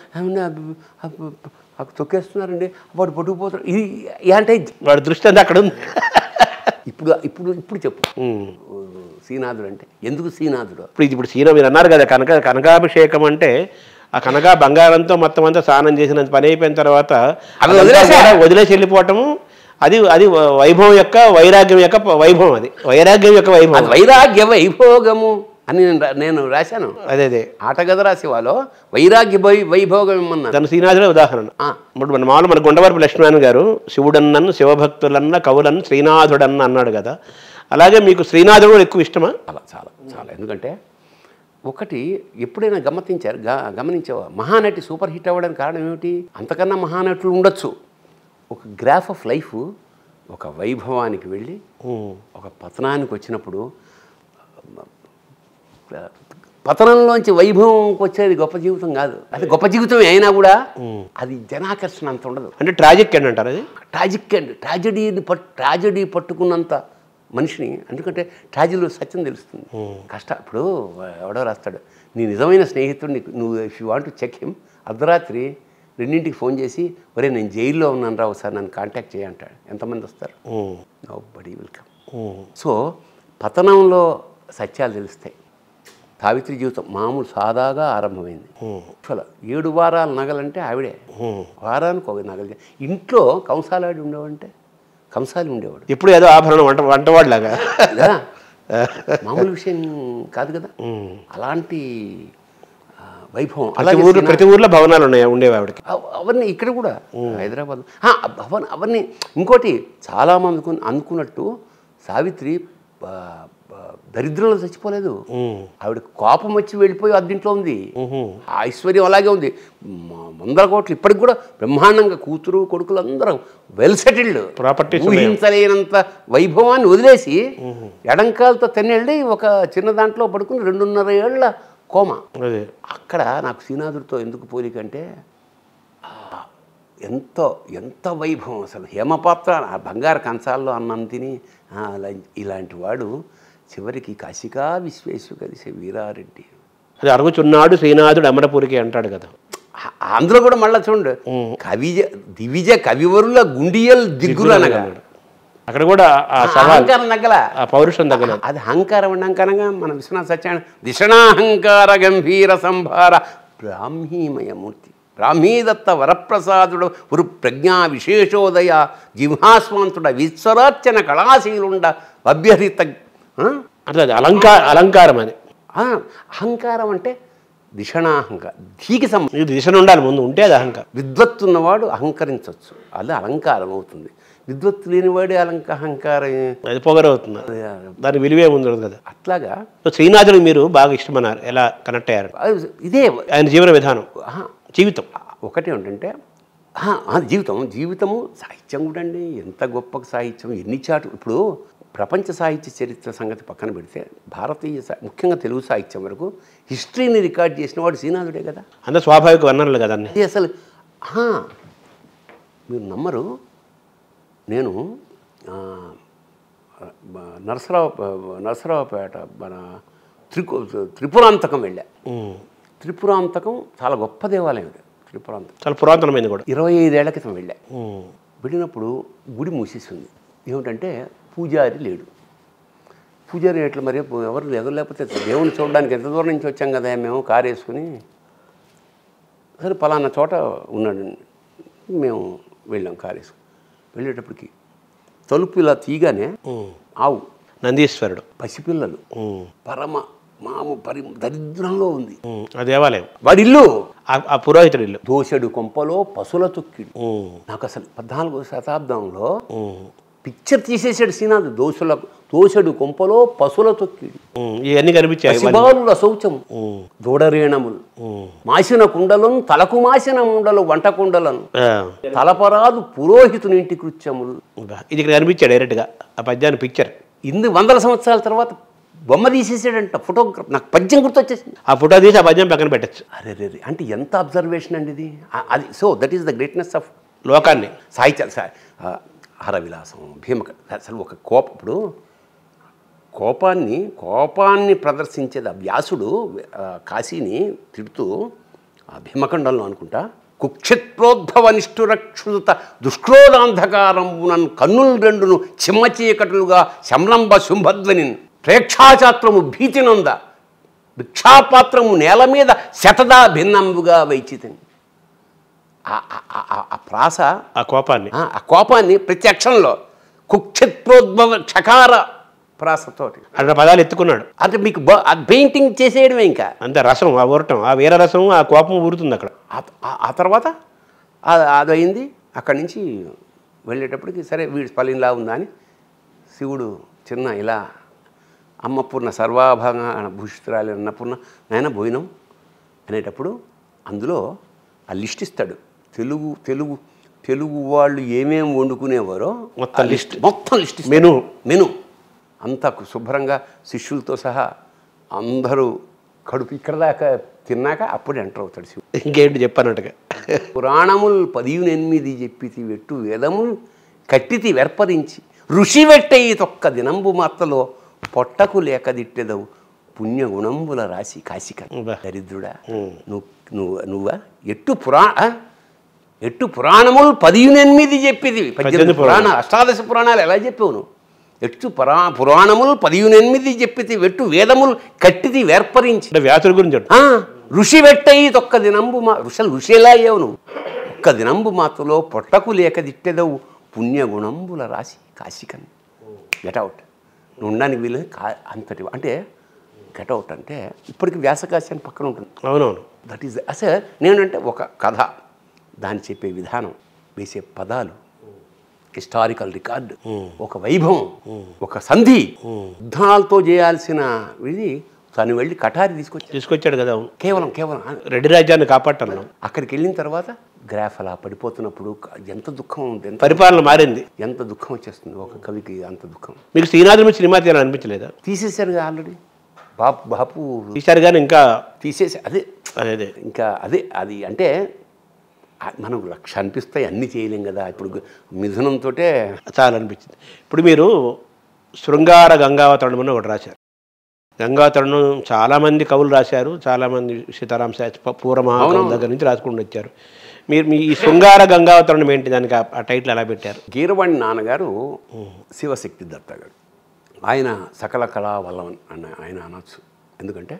తొక్కేస్తున్నారండి, వాడు పట్టుకుపోతారు. ఇది అంటే వాడి దృష్టి అంతా అక్కడ ఉంది. ఇప్పుడు చెప్పు శ్రీనాథుడు అంటే ఎందుకు శ్రీనాథుడు? ఇప్పుడు శ్రీనాథుడు మీరు అన్నారు కదా, కనకాభిషేకం అంటే ఆ కనక బంగారంతో మొత్తం అంతా స్నానం చేసిన పని అయిపోయిన తర్వాత వదిలేసి వెళ్ళిపోవటము, అది వైభవం యొక్క వైరాగ్యం యొక్క వైభవం. అది వైరాగ్యం యొక్క వైభవం, వైరాగ్య వైభోగము అని నేను రాశాను. అదే ఆటగద రాసేవాలో వైరాగ్య వైభోగం ఏమన్నా దాని శ్రీనాథుడే ఉదాహరణ. ఇప్పుడు మన గుండవరపు లక్ష్మణ్ గారు శివుడన్నను శివభక్తులన్న కవులన్న శ్రీనాథుడన్న అన్నాడు కదా, అలాగే మీకు శ్రీనాథుడు కూడా ఎక్కువ ఇష్టమా? చాలా చాలా చాలా. ఎందుకంటే ఒకటి ఎప్పుడైనా గమనించావా, మహానటి సూపర్ హిట్ అవ్వడానికి కారణం ఏమిటి? అంతకన్నా మహానటులు ఉండొచ్చు. ఒక గ్రాఫ్ ఆఫ్ లైఫ్ ఒక వైభవానికి వెళ్ళి ఒక పతనానికి వచ్చినప్పుడు, పతనంలోంచి వైభవంకి వచ్చేది గొప్ప జీవితం కాదు. అది గొప్ప జీవితమే అయినా కూడా అది జనాకర్షణ అంత ఉండదు. అంటే ట్రాజిక్ ఎండ్ అంటారు. అది ట్రాజిక్ ఎండ్, ట్రాజడీ పట్టుకున్నంత మనిషిని. ఎందుకంటే ట్రాజడీలో సత్యం తెలుస్తుంది. ఇప్పుడు ఎవడో రాస్తాడు, నీ నిజమైన స్నేహితుడిని నువ్వు if you want to check him, అర్ధరాత్రి 2ంటికి ఫోన్ చేసి, ఒరే నేను జైల్లో ఉన్నాను రా, ఒకసారి నన్ను కాంటాక్ట్ చేయంటాడు. ఎంతమంది వస్తారు? Nobody will come. సో పతనంలో సత్యాలు తెలుస్తాయి. సావిత్రి జీవితం మామూలు సాదాగా ఆరంభమైంది. అసలు 7 వారాల నగలంటే ఆవిడే, వారానికి ఒక నగలు. ఇంట్లో కంసాలాడి ఉండేవాడంటే కంసాలి ఉండేవాడు. ఇప్పుడు ఏదో ఆభరణం వంటవాడిలాగా మామూలు విషయం కాదు కదా. అలాంటి వైభవం. ప్రతి ఊర్లో భవనాలు ఉన్నాయి ఉండేవి ఆవిడకి. అవన్నీ ఇక్కడ కూడా హైదరాబాద్ అవన్నీ. ఇంకోటి చాలామంది అనుకున్నట్టు సావిత్రి దరిద్రంలో చచ్చిపోలేదు. ఆవిడ కోపం వచ్చి వెళ్ళిపోయి అద్దీంట్లో ఉంది. ఆ ఐశ్వర్యం అలాగే ఉంది. 100 కోట్లు ఇప్పటికి కూడా బ్రహ్మాండంగా కూతురు కొడుకులు అందరం వెల్ సెటిల్డ్. ప్రాపర్టీస్ ఊహించలేనంత వైభవాన్ని వదిలేసి ఎడంకాలతో తెన్నెళ్ళి ఒక చిన్న దాంట్లో పడుకుని 2.5 ఏళ్ల కోమ. అక్కడ నాకు శ్రీనాథుడితో ఎందుకు పోలికంటే ఎంత వైభవం అసలు. హేమపాత్ర బంగారు కంచాల్లో అన్నం తిని ఇలాంటి వాడు చివరికి కాశికా విశ్వేశ్వ కలిసే వీరారెడ్డి. అది అరుగుచున్నాడు శ్రీనాథుడు అమరపురికి అంటాడు కదా. అందులో కూడా మళ్ళీ చూడండి, దివిజ కవివరుల గుండియల్ దిగ్గులు అనగా అక్కడ కూడా అహంకారం తగ్గల, పౌరుషం తగ్గల. అది అహంకారం అహంకారంగా మన విశ్వనాథ సత్యాన్ని దిశనాహంకార గంభీర సంభార బ్రాహ్మీమయమూర్తి బ్రాహ్మీదత్త వరప్రసాదుడు ఉరు ప్రజ్ఞా విశేషోదయ జిహ్వాస్వంతుడ విశ్వరార్చన కళాశీలుండ అభ్యహిత. అంటే అది అలంకారం. అది అహంకారం అంటే దిశనాహంకారం. ధీకి దిశను ఉండాలి ముందు, ఉంటే అది అహంకారం. విద్వత్తు ఉన్నవాడు అహంకరించవచ్చు, అది అలంకారం అవుతుంది. విద్వత్తు లేనివాడే అహంకారం, అది పొగరవుతుంది. దాని విలువే ఉండదు కదా. అట్లాగా శ్రీనాథుడు మీరు బాగా ఇష్టమన్నారు. ఎలా కనెక్ట్ అయ్యారు? ఇదే ఆయన జీవన విధానం, జీవితం. ఒకటి ఏంటంటే జీవితము సాహిత్యం కూడా అండి. ఎంత గొప్ప సాహిత్యం, ఎన్ని చాటు. ఇప్పుడు ప్రపంచ సాహిత్య చరిత్ర సంగతి పక్కన పెడితే భారతీయ ముఖ్యంగా తెలుగు సాహిత్యం వరకు హిస్టరీని రికార్డ్ చేసిన వాడు శ్రీనాథుడే కదా. అంత స్వాభావిక వర్ణనలు కదా అది. అసలు మీరు నమ్మరు, నేను నరసరావుపేట మన త్రిపురాంతకం వెళ్ళా. త్రిపురాంతకం చాలా గొప్ప దేవాలయం. ఇది త్రిపురాంతకం చాలా పురాతనమైంది కూడా. 25 ఏళ్ల క్రితం వెళ్ళా. వెళ్ళినప్పుడు గుడి మూసేసింది. ఏమిటంటే పూజారి లేడు. పూజారి ఎట్లా మరి ఎవరు లేకపోతే దేవుని చూడడానికి ఎంత దూరం నుంచి వచ్చాం కదా మేము కారు వేసుకుని. సరే పలానా చోట ఉన్నాడు. మేము వెళ్ళాం కారు వేసుకుని. వెళ్ళేటప్పటికి తలుపు ఇలా తీగానే ఆవు, నందీశ్వరుడు, పసిపిల్లలు, దరిద్రంలో ఉంది ఆ దేవాలయం. వాడి ఇల్లు, ఆ పురోహితుడి ఇల్లు. దోసెడు కొంపలో పశువుల తొక్కిడు. నాకు అసలు 14వ శతాబ్దంలో పిక్చర్ తీసేసాడు శ్రీనాథ్. దోసెడు కొంపలో పశువుల తొక్కిడు. ఇవన్నీ కనిపించాయి. శిబాలుల శౌచము, దూడరేణములు, మాసిన కుండలను, తలకు మాసిన ముండలు, వంట కుండలను, తలపరాదు పురోహితుని ఇంటి కృత్యములు. ఇది ఇక్కడ కనిపించాడు డైరెక్ట్గా ఆ పద్యాన్ని పిక్చర్. 100 సంవత్సరాల తర్వాత బొమ్మ తీసేసాడంట. ఫోటోగ్రాఫ్. నాకు పద్యం గుర్తొచ్చేసింది. ఆ ఫోటో తీసి ఆ పద్యం పక్కన పెట్టచ్చు. అరే అంటే ఎంత అబ్జర్వేషన్ అండి ఇది. అది so that is the greatness of లోకాన్ని. సాహిత్య హరవిలాసం, భీమక. అసలు ఒక ఇప్పుడు కోపాన్ని ప్రదర్శించేది ఆ వ్యాసుడు కాశీని తిడుతూ ఆ భీమఖండంలో అనుకుంటా, కుక్షిత్రోద్భవ నిష్ఠురక్షుత దుష్క్రోధాంధకారంబునన్ కన్నులు రెండును చిమ్మ చీకటులుగా శమ్లంబ శుంభధ్వని ప్రేక్షాచాత్రము భీతినంద భిక్షాపాత్రము నేల మీద శతదా భిన్నంబుగా వైచితిని. ఆ ప్రాస, ఆ కోపాన్ని ప్రతి అక్షరంలో కుక్షిత్రోద్భవ క్షకార ప్రాసతోటి అక్కడ పదాలు ఎత్తుకున్నాడు. అంటే మీకు పెయింటింగ్ చేసేయడమే. ఇంకా అంతే రసం, ఆ ఊరటం, ఆ వీర రసం, ఆ కోపం ఊరుతుంది అక్కడ. ఆ తర్వాత అది అయింది. అక్కడి నుంచి వెళ్ళేటప్పటికి సరే వీడి పలిన్లా ఉందా అని శివుడు చిన్న ఇలా అమ్మపూర్ణ సర్వాభంగా భూషితురాలి అన్నపూర్ణ నాయన భోజనం అనేటప్పుడు అందులో ఆ లిస్ట్ ఇస్తాడు. తెలుగు వాళ్ళు ఏమేమి వండుకునేవారో మొత్తం లిస్ట్ మెను అంతా శుభ్రంగా శిష్యులతో సహా అందరూ కడుపు ఇక్కడ దాకా తిన్నాక అప్పుడు ఎంటర్ అవుతాడు శివుడు. ఇంకేంటి చెప్పానట్టుగా పురాణములు 18 చెప్పితి వెట్టు వేదములు కట్టితి వెర్పరించి ఋషి వెట్టయి తొక్క దినంబు మాత్రలో పొట్టకు లేక దిట్టెదవు పుణ్యగుణంబుల రాశి కాశిక. దరిద్రుడా నువ్వా ఎట్టు పురాణములు 18 చెప్పిది. 18 పురాణాలు, అష్టాదశ పురాణాలు ఎలా చెప్పావు నువ్వు? ఎట్టు పురాణములు 18 చెప్పితి వెట్టు వేదములు కట్టిది వేర్పరించి. వ్యాసుల గురించి ఋషి వెట్టయి తొక్క దినంబు ఋషి ఎలా అయ్యావు నువ్వు? ఒక్క దినంబు మాత్రలో పొట్టకు లేక దిట్టెదవు పుణ్యగుణంబుల రాశి కాశికన్. Get out. నువ్వు ఉండడానికి వీలు అంతటి అంటే గెటౌట్ అంటే ఇప్పటికి వ్యాసకాశ్యాన్ని పక్కన ఉంటుంది. అవునవును. దట్ ఈజ్ అసలు నేనంటే ఒక కథ, దాన్ని చెప్పే విధానం, వేసే పదాలు, హిస్టారికల్ రికార్డు, ఒక వైభవం, ఒక సంధి, యుద్ధాలతో చేయాల్సిన ఇది తను వెళ్ళి కటారి తీసుకొచ్చాడు కదా. కేవలం రెడ్డి రాజ్యాన్ని కాపాడటంలో. అక్కడికి వెళ్ళిన తర్వాత గ్రాఫ్ అలా పడిపోతున్నప్పుడు ఎంత దుఃఖం, పరిపాలన మారింది, ఎంత దుఃఖం వచ్చేస్తుంది ఒక కవికి, అంత దుఃఖం. మీకు శ్రీనాథుని మీద సినిమా తీయాలని అనిపించలేదా? తీసేశారుగా ఆల్రెడీ, బాపు తీశారు కానీ ఇంకా తీసేసి అదే అదే ఇంకా అది అంటే మనం లక్ష అనిపిస్తాయి, అన్నీ చేయలేం కదా. ఇప్పుడు మిథునంతో చాలా అనిపించింది. ఇప్పుడు మీరు శృంగార గంగావతరణం అని ఒకటి రాశారు. గంగావతరణం చాలామంది కవులు రాశారు, చాలామంది సీతారాం శాస్త్రి పూర్వమహాకవుల దగ్గర నుంచి రాసుకుంటూ వచ్చారు. మీరు మీ ఈ శృంగార గంగావతరణం ఏంటి, దానికి ఆ టైటిల్ ఎలా పెట్టారు? గీరవాణి నాన్నగారు శివశక్తి దత్త గారు, ఆయన సకల కళా వల్లవన్ అని ఆయన అనొచ్చు. ఎందుకంటే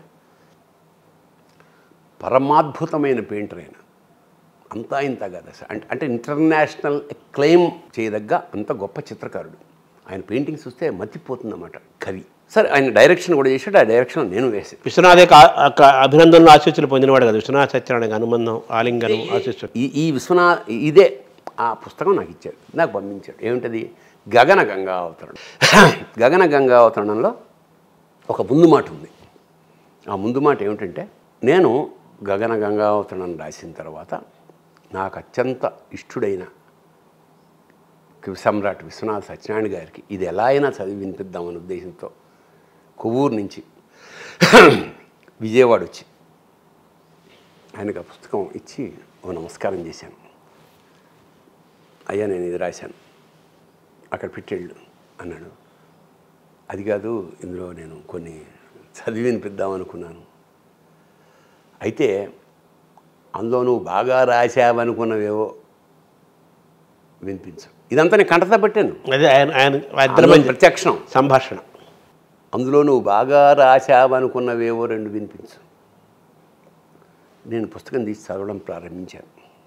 పరమాద్భుతమైన పెయింటర్ ఆయన, అంతా ఇంత కదా అంటే ఇంటర్నేషనల్ క్లెయిమ్ చేయదగ్గ అంత గొప్ప చిత్రకారుడు. ఆయన పెయింటింగ్స్ చూస్తే మతిపోతుందన్నమాట కవి. సరే, ఆయన డైరెక్షన్ కూడా చేశాడు, ఆ డైరెక్షన్ నేను వేసాను. విశ్వనాథే అభినందనలు ఆశీస్సులు పొందినవాడు కదా, విశ్వనాథ్ సత్యనారాయణ అనుబంధం, ఆలింగనం, ఆశీస్సులు. ఈ విశ్వనాథ్ ఇదే ఆ పుస్తకం నాకు ఇచ్చాడు, నాకు పంపించాడు. ఏమిటది? గగన గంగావతరణం. గగన గంగావతరణంలో ఒక ముందు మాట ఉంది. ఆ ముందు మాట ఏమిటంటే, నేను గగన గంగావతరణం రాసిన తర్వాత నాకు అత్యంత ఇష్టుడైన కవి సమ్రాట్ విశ్వనాథ సత్యనారాయణ గారికి ఇది ఎలా అయినా చదివి వినిపిద్దామనే ఉద్దేశంతో కొవ్వూరు నుంచి విజయవాడ వచ్చి ఆయనకు ఆ పుస్తకం ఇచ్చి ఓ నమస్కారం చేశాను. అయ్యా, నేను ఇది రాశాను, అక్కడ పెట్టేళ్ళు అన్నాడు. అది కాదు, ఇందులో నేను కొన్ని చదివి వినిపిద్దామనుకున్నాను. అయితే అందులో నువ్వు బాగా రాశావనుకున్నవేవో వినిపించు. ఇదంతా నేను కంటతా పెట్టాను, అదే ఆయన ప్రత్యక్షం సంభాషణ. అందులో నువ్వు బాగా రాశావనుకున్నవేవో రెండు వినిపించు. నేను పుస్తకం తీసి చదవడం ప్రారంభించాను.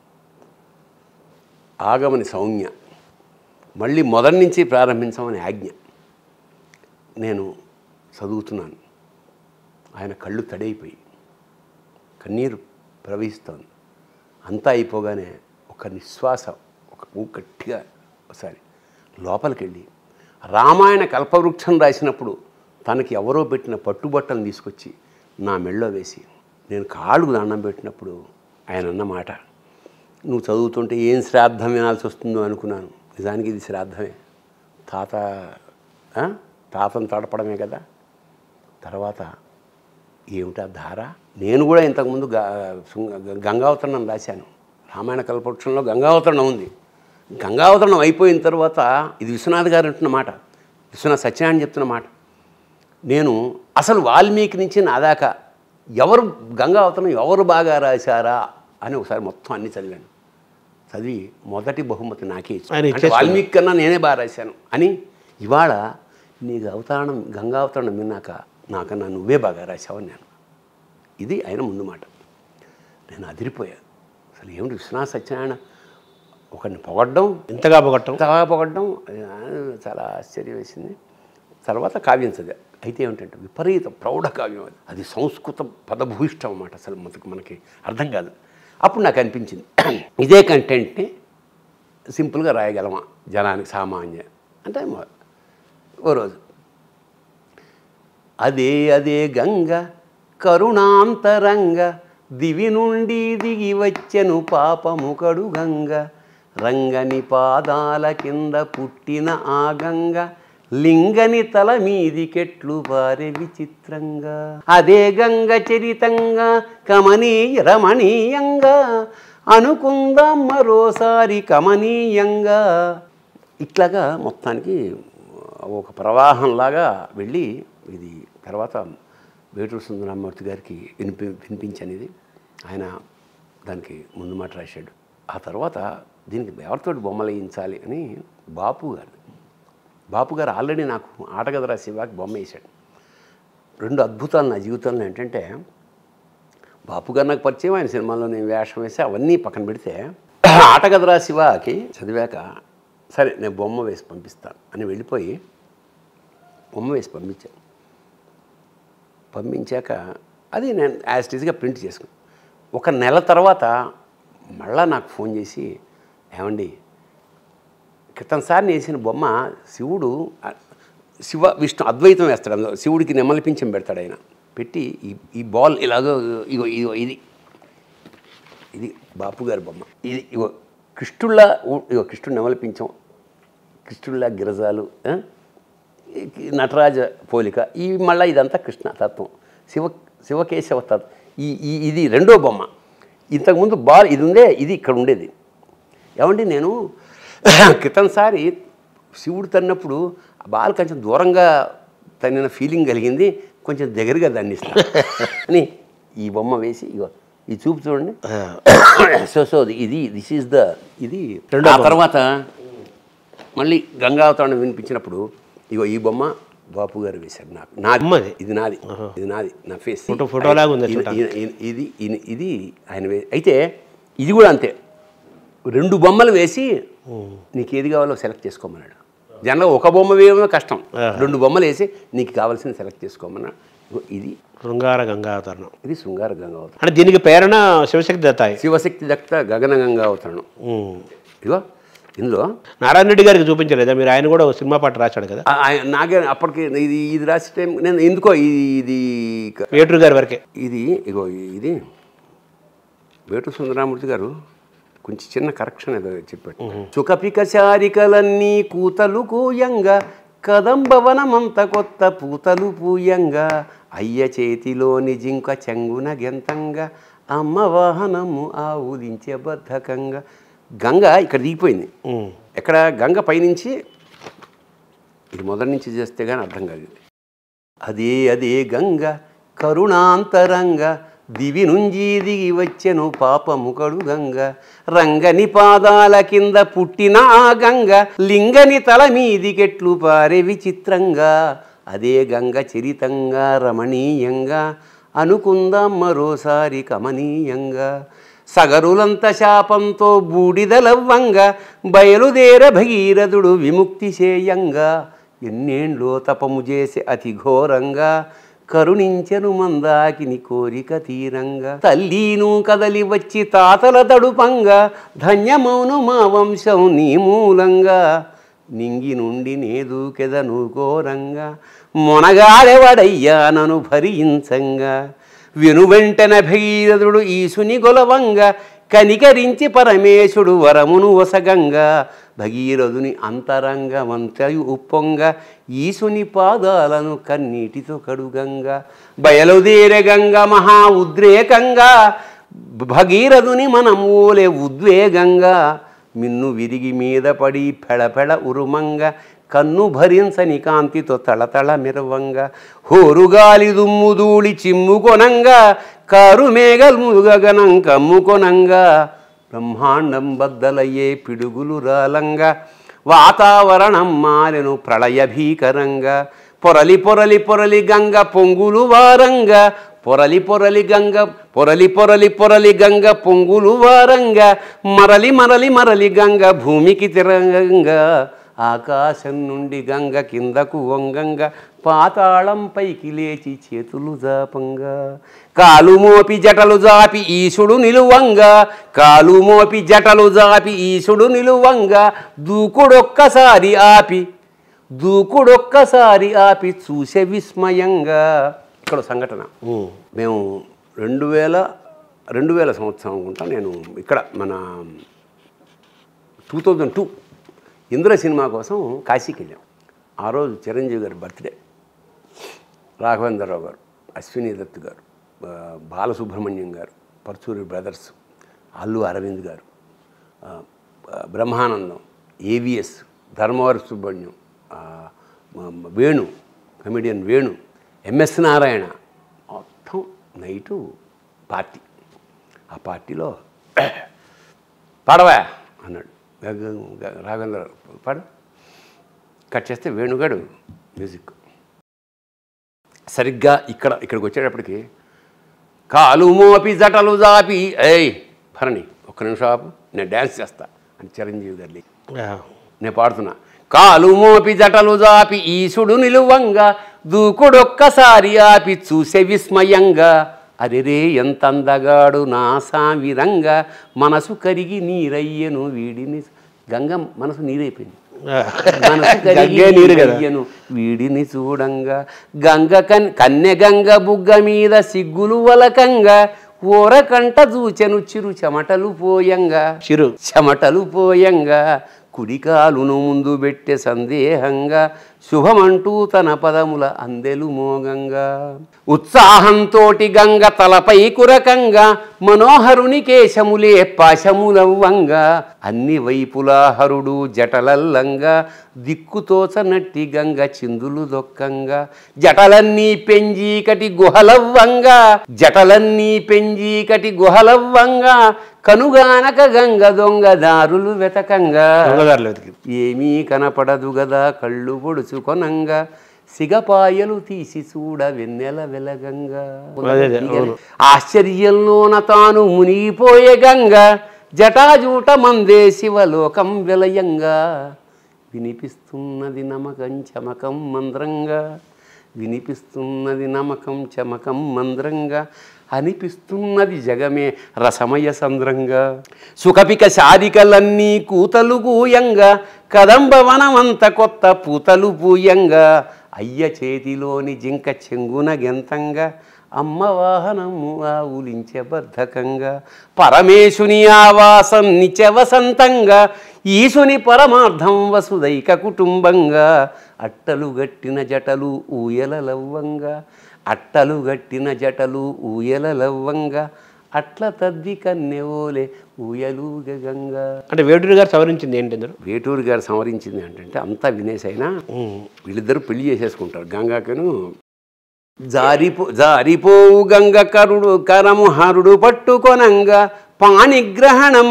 ఆగమని సౌమ్య, మళ్ళీ మొదటి నుంచి ప్రారంభించమని ఆజ్ఞ. నేను చదువుతున్నాను, ఆయన కళ్ళు తడైపోయి కన్నీరు ప్రవహిస్తోంది. అంతా అయిపోగానే ఒక నిశ్వాస, ఒక గట్టిగా ఒకసారి లోపలికి వెళ్ళి రామాయణ కల్పవృక్షం రాసినప్పుడు తనకి ఎవరో పెట్టిన పట్టుబట్టలు తీసుకొచ్చి నా మెళ్ళో వేసి నేను కాళ్ళకు దండం పెట్టినప్పుడు ఆయన అన్న మాట, నువ్వు చదువుతుంటే ఏం శ్రాద్ధం వినాల్సి వస్తుందో అనుకున్నాను. నిజానికి ఇది శ్రాద్ధమే, తాతను తడపడమే కదా. తర్వాత ఏమిటా ధార? నేను కూడా ఇంతకుముందు గంగావతరణం రాశాను. రామాయణ కల్పవృక్షంలో గంగావతరణం ఉంది. గంగావతరణం అయిపోయిన తర్వాత ఇది విశ్వనాథ్ గారు అంటున్న మాట, విశ్వనాథ్ సత్యనారాయణ చెప్తున్న మాట. నేను అసలు వాల్మీకి నుంచి నా దాకా ఎవరు గంగావతరణం ఎవరు బాగా రాశారా అని ఒకసారి మొత్తం అన్నీ చదివాను. చదివి మొదటి బహుమతి నాకే ఇచ్చాను. వాల్మీకి కన్నా నేనే బాగా రాశాను అని. ఇవాళ నీకు అవతరణం గంగావతరణం విన్నాక నాకన్నా నువ్వే బాగా రాశావని నేను. ఇది ఆయన ముందు మాట. నేను అదిరిపోయాను. అసలు ఏమిటి విశ్వనాథ సత్యనారాయణ ఒకరిని పొగడ్డం, ఇంతగా పొగడ్డం చాలా ఆశ్చర్యం వేసింది. తర్వాత కావ్యం చదివా. అయితే ఏమిటంటే విపరీత ప్రౌఢ కావ్యం అది. అది సంస్కృత పదభూయిష్టం అన్నమాట. అసలు మనకి అర్థం కాదు. అప్పుడు నాకు అనిపించింది, ఇదే కంటెంట్ని సింపుల్గా రాయగలమా జనానికి, సామాన్య అంటే. ఓ రోజు అదే గంగ కరుణాంతరంగ దివి నుండి దిగి వచ్చెను పాపము కడు గంగ రంగని పాదాల కింద పుట్టిన ఆ గంగ లింగని తల మీదికెట్లు పారే విచిత్రంగా అదే గంగ చరితంగా కమనీయ రమణీయంగా అనుకుందాం మరోసారి కమనీయంగా. ఇట్లాగా మొత్తానికి ఒక ప్రవాహంలాగా వెళ్ళి ఇది తర్వాత వేటూరు సుందరరామూర్తి గారికి వినిపించనిది ఆయన దానికి ముందు మాట రాశాడు. ఆ తర్వాత దీనికి ఎవరితో బొమ్మలు వేయించాలి అని బాపు గారు ఆల్రెడీ నాకు ఆటగదరా శివాకి బొమ్మ వేశాడు. రెండు అద్భుతాలు నా జీవితంలో ఏంటంటే, బాపు గారు నాకు పరిచయం, ఆయన సినిమాలో నేను వేషం వేసి అవన్నీ పక్కన పెడితే, ఆటగదరా శివాకి చదివాక సరే నేను బొమ్మ వేసి పంపిస్తాను అని వెళ్ళిపోయి బొమ్మ వేసి పంపించాక అది నేను యాజ్ ఇట్ ఈజ్గా ప్రింట్ చేసుకున్నాను. ఒక నెల తర్వాత మళ్ళా నాకు ఫోన్ చేసి, ఏమండి క్రితంసారి వేసిన బొమ్మ శివుడు శివ విష్ణు అద్వైతం వేస్తాడు, అందులో శివుడికి నెమలి పింఛం పెడతాడు ఆయన, పెట్టి ఈ బాల్ ఇలాగో ఇగో ఇగో ఇది బాపు గారి బొమ్మ, ఇది ఇగో కృష్ణుల్లా, ఇగో కృష్ణుడు నెమలి పింఛం, కృష్ణుల్లా గిరజాలు, నటరాజ పోలిక, ఈ మళ్ళీ ఇదంతా కృష్ణ తత్వం, శివకేశవ తత్వం. ఇది రెండో బొమ్మ. ఇంతకుముందు బాల్ ఇది ఉందే, ఇది ఇక్కడ ఉండేది. ఏమంటే నేను క్రితంసారి శివుడు తన్నప్పుడు ఆ బాల్ కొంచెం దూరంగా తన్నిన ఫీలింగ్ కలిగింది, కొంచెం దగ్గరగా దండిస్తాను అని ఈ బొమ్మ వేసి ఇగో ఇది చూపు చూడండి. సో ఇది దిస్ ఈజ్ ఇది. ఆ తర్వాత మళ్ళీ గంగావతరణం వినిపించినప్పుడు ఇగో ఈ బొమ్మ బాపు గారు వేశారు నాకు. నాది ఇది నాది నా ఫేస్ ఫోటోలాగా ఉంది. ఇది ఆయన అయితే ఇది కూడా అంతే, 2 బొమ్మలు వేసి నీకు ఏది కావాలో సెలెక్ట్ చేసుకోమన్నాడు. జనరల్గా ఒక బొమ్మ వేయడమే కష్టం, 2 బొమ్మలు వేసి నీకు కావాల్సింది సెలెక్ట్ చేసుకోమన్నాడు. ఇది శృంగార గంగావతరణం. ఇది శృంగార గంగావతరణం అంటే దీనికి ప్రేరణ శివశక్తి దత్త. శివశక్తి దత్త గగన గంగావతరణం. ఇదిగో ఇందులో నారాయణ రెడ్డి గారికి చూపించలేదా మీరు? ఆయన కూడా సినిమా పాట రాశాడు కదా. నాకే అప్పటికి ఇది రాసే టైం నేను ఎందుకో ఇది వేటూరు గారి వరకే. ఇది వేటూరు సుందరామూర్తి గారు కొంచెం చిన్న కరెక్షన్ ఏదో చెప్పాడు. చుకపిక శారికలన్నీ కూతలు కూయంగా, కదంబవనమంత కొత్త పూతలు పూయంగా, అయ్య చేతిలోని జింక చెంగున గెంతంగా, అమ్మ వాహనము ఆవులించే బద్ధకంగా. గంగ ఇక్కడ దిగిపోయింది. ఎక్కడ గంగ పైనుంచి, ఇది మొదటి నుంచి చేస్తే కానీ అర్థం కాదు. అదే గంగ కరుణాంతరంగ, దివి నుంచి దిగి వచ్చెను పాపము కడుగంగ, రంగని పాదాల కింద పుట్టిన ఆ గంగ, లింగని తల మీదికెట్లు పారే విచిత్రంగా, అదే గంగ చరితంగా రమణీయంగా, అనుకుందాం మరోసారి కమనీయంగా. సగరులంత శాపంతో బూడిదలవ్వంగా, బయలుదేర భగీరథుడు విముక్తి చేయంగా, ఎన్నేండ్లో తపము చేసి అతి ఘోరంగా, కరుణించెను మందాకిని కోరిక తీరంగా. తల్లీను కదలి వచ్చి తాతల తడుపంగా, ధన్యమౌను మా వంశం నీ మూలంగా, నింగి నుండి నేదూకెదను ఘోరంగా, మొనగాడెవడయ్యా నను భరించంగా. వెనువెంటన భగీరథుడు ఈశుని గొలవంగా, కనికరించి పరమేశుడు వరమును వసగంగా, భగీరథుని అంతరంగమంతయు ఉప్పొంగ, ఈశుని పాదాలను కన్నీటితో కడుగంగా. బయలుదేరే గంగ మహా ఉద్రేకంగా, భగీరథుని మనమూలే ఉద్వేగంగా, మిన్ను విరిగి మీద పడి పెళపెళ ఉరుమంగా, కన్ను భరించని కాంతితో తళతళ మిరవంగా, హోరుగాలి దుమ్ము ధూళి చిమ్ముకొనంగా, కారు మేఘలు గగనం కమ్ముకొనంగా, బ్రహ్మాండం బద్దలయ్యే పిడుగులు రాలంగా, వాతావరణం మారెను ప్రళయ భీకరంగా, పొరలి పొరలి పొరలి గంగ పొంగులు వారంగా, పొరలి పొరలి గంగ పొంగులు వారంగా, మరలి మరలి మరలి గంగ భూమికి తిరంగంగా, ఆకాశం నుండి గంగ కిందకు వంగంగా, పాతాళం పైకి లేచి చేతులు జాపంగా, కాలు మోపి జటలు జాపి ఈశుడు నిలువంగా, కాలు మోపి జటలు జాపి ఈశుడు నిలువంగా, దూకుడొక్కసారి ఆపి చూసే విస్మయంగా. ఇక్కడ సంఘటన, మేము 2000 సంవత్సరం అనుకుంటా, నేను ఇక్కడ మన 2002 ఇంద్ర సినిమా కోసం కాశీకి వెళ్ళాం. ఆ రోజు చిరంజీవి గారి బర్త్డే, రాఘవేంద్రరావు గారు, అశ్విని దత్ గారు, బాలసుబ్రహ్మణ్యం గారు, పర్చూరి బ్రదర్స్, అల్లు అరవింద్ గారు, Brahmanandam, AVS, Dharmavara Subrahmanyam, Venu, comedian Venu, MS Narayana, మొత్తం నైటు పార్టీ. ఆ పార్టీలో పాడవా అన్నాడు రాఘవేంద్ర, పాడు. కట్ చేస్తే వేణుగాడు మ్యూజిక్. సరిగ్గా ఇక్కడికి వచ్చేటప్పటికి కాలు మోపి జటలు జాపి, ఏయ్ భరణి ఒక్క నిమిషం ఆపు, నేను డ్యాన్స్ చేస్తా అని చిరంజీవి గారి నేను పాడుతున్నా. కాలు మోపి జటలు జాపి ఈశుడు నిలువంగా దూకుడొక్కసారి ఆపి చూసే విస్మయంగా అరెరే ఎంత అందగాడు నా సామిరంగా మనసు కరిగి నీరయ్యను వీడిని గంగ మనసు నీరైపోయింది మనసు కరిగి నీరయ్యను వీడిని చూడంగా గంగ కన్నె గంగ బుగ్గ మీద సిగ్గులు వలకంగా ఓరకంట చూచెను చిరు చెమటలు పోయంగా కుడికాలును ముందు పెట్టే సందేహంగా శుభమంటూ తన పదముల అందెలు మోగంగా ఉత్సాహంతోటి గంగ తలపై కురకంగా మనోహరుని కేశములే పాశములవ్వంగా అన్ని వైపులా హరుడు జటలల్లంగా దిక్కుతోచనట్టి గంగ చిందులు దొక్కంగా జటలన్నీ పెంజీకటి గుహలవ్వంగా కనుగానక గంగ దొంగ దారులు వెతకంగా ఏమీ కనపడదు గదా కళ్ళు పొడుచుకొనంగా సిగపాయలు తీసి చూడ వెన్నెల వెలగంగా ఆశ్చర్యంలోన తాను మునిగిపోయే గంగ జటాజూట మందే శివలోకం వెలయంగా వినిపిస్తున్నది నమకం చమకం మంద్రంగా అనిపిస్తున్నది జగమే రసమయ సంద్రంగా సుఖపిక శారికలన్నీ కూతలు కూయంగా కదంబవనమంత కొత్త పూతలు పూయంగా అయ్య చేతిలోని జింక చెంగున గెంతంగా అమ్మ వాహనము ఆవులించే బద్ధకంగా పరమేశుని ఆవాసం నిత్య వసంతంగా ఈశుని పరమార్థం వసుదైక కుటుంబంగా అట్టలు గట్టిన జటలు ఊయలలవ్వంగా అట్ల తద్ది కన్నెవోలే ఊయలుగంగా. అంటే వేటూరు గారు సవరించింది ఏంటి? వేటూరు గారు సవరించింది ఏంటంటే అంతా వినేసైనా వీళ్ళిద్దరూ పెళ్లి చేసేసుకుంటారు. గంగాకను జారిపోవు గంగ కరము హరుడు పట్టుకొనంగా పాణిగ్రహణం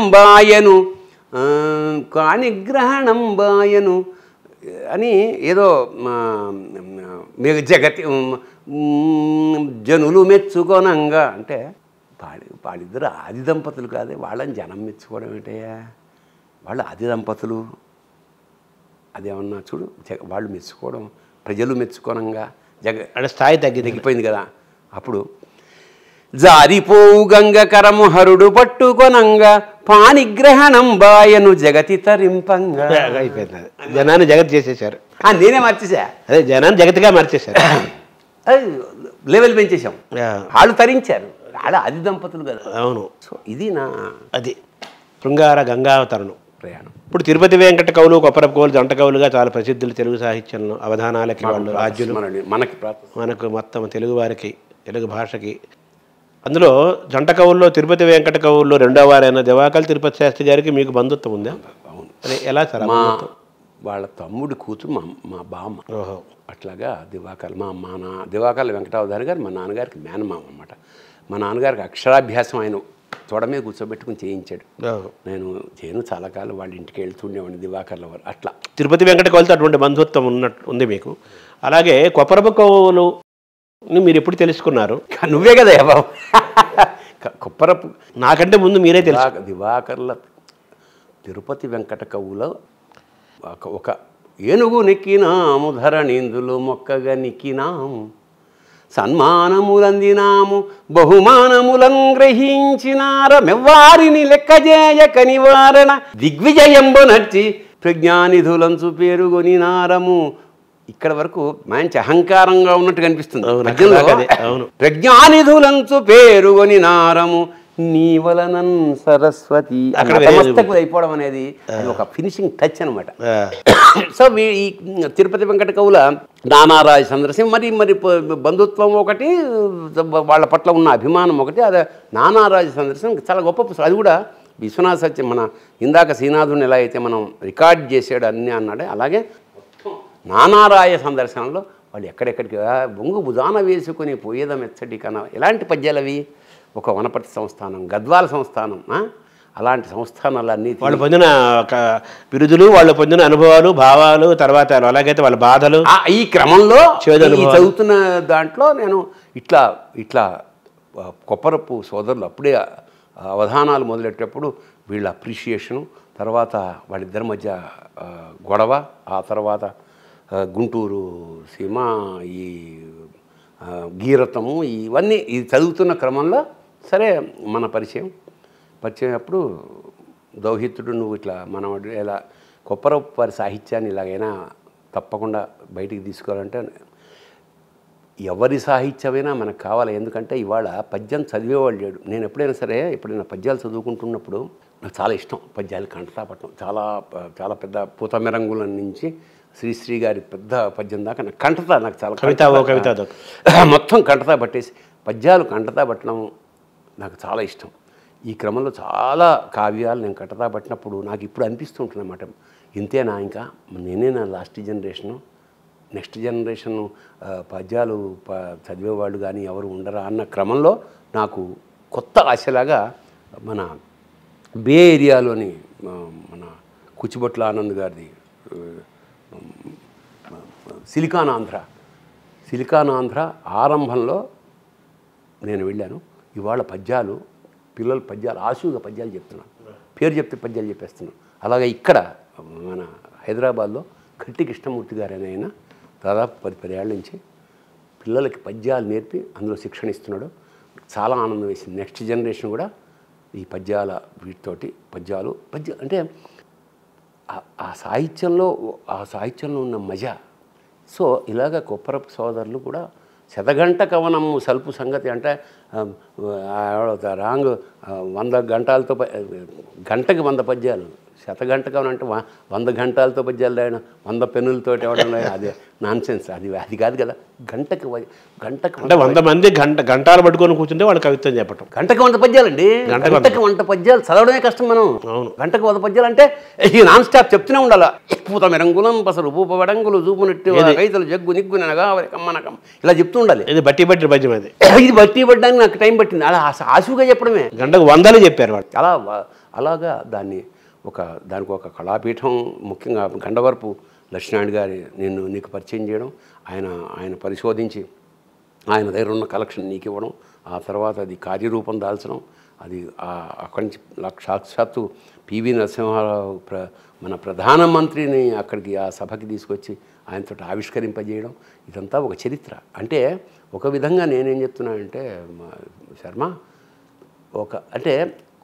బాయను అని ఏదో జగతి జనులు మెచ్చుకొనంగా అంటే వాళ్ళిద్దరు ఆది దంపతులు కాదే, వాళ్ళని జనం మెచ్చుకోవడం ఏంటయ్యా, వాళ్ళు ఆది దంపతులు. అదేమన్నా చూడు, వాళ్ళు మెచ్చుకోవడం ప్రజలు మెచ్చుకోనంగా అంటే స్థాయి తగ్గిపోయింది కదా. అప్పుడు జారిపోవు గంగ కరము హరుడు పట్టుకొనంగా పాణిగ్రహణం బాయను జగతి తరింపంగా. అయిపోయింది, జనాన్ని జగత్ చేసేసారు. నేనే మార్చేసా, అదే జనాన్ని జగత్గా మార్చేశారు, లెవెల్ పెంచేసాం. వాళ్ళు తరించారు, వాళ్ళ ఆది దంపతులు కదా. అవును. సో ఇది అది శృంగార గంగావతరణం ప్రయాణం. ఇప్పుడు తిరుపతి వెంకట కవులు, కొప్పరపు కవులు జంట కవులుగా చాలా ప్రసిద్ధులు తెలుగు సాహిత్యంలో. అవధానాలకి వాళ్ళు రాజ్యులు, మనకు మొత్తం తెలుగు వారికి, తెలుగు భాషకి. అందులో జంట కవుల్లో తిరుపతి వెంకట కవుల్లో రెండో వారైన దివాకర్ తిరుపతి శాస్త్రి గారికి మీకు బంధుత్వం ఉందా? అవును. అదే ఎలా సార్? వాళ్ళ తమ్ముడి కూతురు మా బామ్మ. అట్లాగా దివాకర్ల వెంకటావధాని గారు మా నాన్నగారికి మేనమామ అన్నమాట. మా నాన్నగారికి అక్షరాభ్యాసం ఆయన తోడ మీద కూర్చోబెట్టుకుని చేయించాడు. నేను చాలా కాలం వాళ్ళ ఇంటికి వెళ్తుండేవాడిని దివాకర్ల వారు. అట్లా తిరుపతి వెంకట కవులతో అటువంటి బంధుత్వం ఉంది మీకు. అలాగే కొప్పరపు కవులు మీరు ఎప్పుడు తెలుసుకున్నారు? నువ్వే కదా బాబు. కొప్పరపు నాకంటే ముందు మీరే తెలుసు. దివాకర్ల తిరుపతి వెంకట కవుల ఒక ఏనుగు నెక్కినాము, ధరణిందులు మొక్కగా నిక్కినాము, సన్మానములందినాము, బహుమానములం గ్రహించినారమెవ్వారిని లెక్కజేయక నివారణ దిగ్విజయంబు నచ్చి ప్రజ్ఞానిధులంచు పేరుగొనినారము. ఇక్కడ వరకు మంచి అహంకారంగా ఉన్నట్టు కనిపిస్తుంది. ప్రజ్ఞానిధులంచు పేరుగొనినారము నీవలనన్ సరస్వతి మస్తకు అయిపోవడం అనేది ఒక ఫినిషింగ్ టచ్ అనమాట. సో ఈ తిరుపతి వెంకట కవుల నానారాజ సందర్శనం మరి బంధుత్వం ఒకటి, వాళ్ళ పట్ల ఉన్న అభిమానం ఒకటి. అదే నానారాజ సందర్శనం చాలా గొప్ప పుస్తకం. అది కూడా విశ్వనాథ సత్యం మన ఇందాక శ్రీనాథుని ఎలా అయితే మనం రికార్డ్ చేసాడు అన్నీ అన్నాడే, అలాగే నానారాయ సందర్శనంలో వాళ్ళు ఎక్కడెక్కడికి బొంగు బుధాన వేసుకుని పోయేదం ఎచ్చటి కన్నా ఎలాంటి పద్యాలు అవి. ఒక వనపర్తి సంస్థానం, గద్వాల సంస్థానం, అలాంటి సంస్థానాలన్నీ వాళ్ళు పొందిన బిరుదులు, వాళ్ళు పొందిన అనుభవాలు, భావాలు, తర్వాత అలాగైతే వాళ్ళ బాధలు, ఈ క్రమంలో చదువుతున్న దాంట్లో నేను ఇట్లా కొప్పరపు సోదరులు అప్పుడే అవధానాలు మొదలెట్టేటప్పుడు వీళ్ళ అప్రిషియేషను, తర్వాత వాళ్ళిద్దరి మధ్య గొడవ, ఆ తర్వాత గుంటూరు సీమ, ఈ గీరతము, ఇవన్నీ ఇది చదువుతున్న క్రమంలో సరే మన పరిచయం అప్పుడు దౌహిత్రుడు నువ్వు ఇట్లా మనవాడు ఇలా కొప్పరపు వారి సాహిత్యాన్ని ఇలాగైనా తప్పకుండా బయటికి తీసుకోవాలంటే ఎవరి సాహిత్యమైనా మనకు కావాలి. ఎందుకంటే ఇవాళ పద్యం చదివేవాళ్ళు లేడు. నేను ఎప్పుడైనా సరే ఎప్పుడైనా పద్యాలు చదువుకుంటున్నప్పుడు నాకు చాలా ఇష్టం పద్యాలు కంటతాపట్టడం. చాలా పెద్ద పూతమెరంగుల నుంచి శ్రీశ్రీ గారి పెద్ద పద్యం దాకా నాకు కంటతా, నాకు చాలా కవిత మొత్తం కంటతా పట్టేసి పద్యాలు కంటతా పట్టడం నాకు చాలా ఇష్టం. ఈ క్రమంలో చాలా కావ్యాలు నేను కంటతా పట్టినప్పుడు నాకు ఇప్పుడు అనిపిస్తుంటుందన్నమాట, ఇంతేనా ఇంకా నేనేనా లాస్ట్ జనరేషను, నెక్స్ట్ జనరేషన్ పద్యాలు చదివేవాళ్ళు కానీ ఎవరు ఉండరా అన్న క్రమంలో నాకు కొత్త ఆశలాగా మన బే ఏరియాలోని మన కుచ్చిబొట్ల ఆనంద్ గారిది సిలికాన్ ఆంధ్ర ఆరంభంలో నేను వెళ్ళాను. ఇవాళ పిల్లల పద్యాలు ఆశువుగా పద్యాలు చెప్తున్నాను, పేరు చెప్తే పద్యాలు చెప్పేస్తున్నాను. అలాగే ఇక్కడ మన హైదరాబాద్లో గట్టి కృష్ణమూర్తి గారు అని ఆయన దాదాపు 10 ఏళ్ళ నుంచి పిల్లలకి పద్యాలు నేర్పి అందులో శిక్షణ ఇస్తున్నాడు. చాలా ఆనందం వేసింది. నెక్స్ట్ జనరేషన్ కూడా ఈ వీటితోటి పద్యాలు అంటే ఆ సాహిత్యంలో ఉన్న మజా. సో ఇలాగ కొప్పరపు సోదరులు కూడా శతగంట కవనము సల్పు సంగతి అంటే రాంగ్ 100 గంటలతో గంటకి 100 పద్యాలు, శతగంట కవనం అంటే 100 గంటలతో పద్యాలు రాయడం, 100 పెన్నులతోటి ఇవ్వడం, అదే నాన్ సెన్స్. అది కాదు కదా. గంటకి అంటే 100 మంది గంటలు పట్టుకొని కూర్చుంటే వాళ్ళు కవిత్వం చెప్పటం. గంటకి 100 పద్యాలు అండి. గంటకి 100 పద్యాలు చదవడమే కష్టం మనం. గంటకి 100 పద్యాలు అంటే ఈ నాన్ స్టాప్ చెప్తూనే ఉండాలి. పూత మెరంగులం పసరు పూప వడంగులు చూపు నెట్టి రైతులు జగ్గు నిగ్గు నెనగా కమ్మనకం ఇలా చెప్తూ ఉండాలి. ఇది బట్టి పద్యం. ఇది బట్టి పట్టడానికి నాకు టైం పట్టింది. అలా ఆశువుగా చెప్పడమే. గంటకు 100 చెప్పారు వాళ్ళు. అలాగా దానికి ఒక కళాపీఠం, ముఖ్యంగా గండవరపు లక్ష్మీనారాయణ గారి నీకు పరిచయం చేయడం, ఆయన పరిశోధించి ఆయన దగ్గర ఉన్న కలెక్షన్ నీకు ఇవ్వడం, ఆ తర్వాత అది కార్యరూపం దాల్చడం, అది అక్కడి నుంచి సాక్షాత్తు పివి నరసింహారావు మన ప్రధానమంత్రిని అక్కడికి ఆ సభకి తీసుకొచ్చి ఆయనతో ఆవిష్కరింపజేయడం, ఇదంతా ఒక చరిత్ర. అంటే ఒక విధంగా నేనేం చెప్తున్నానంటే శర్మ, అంటే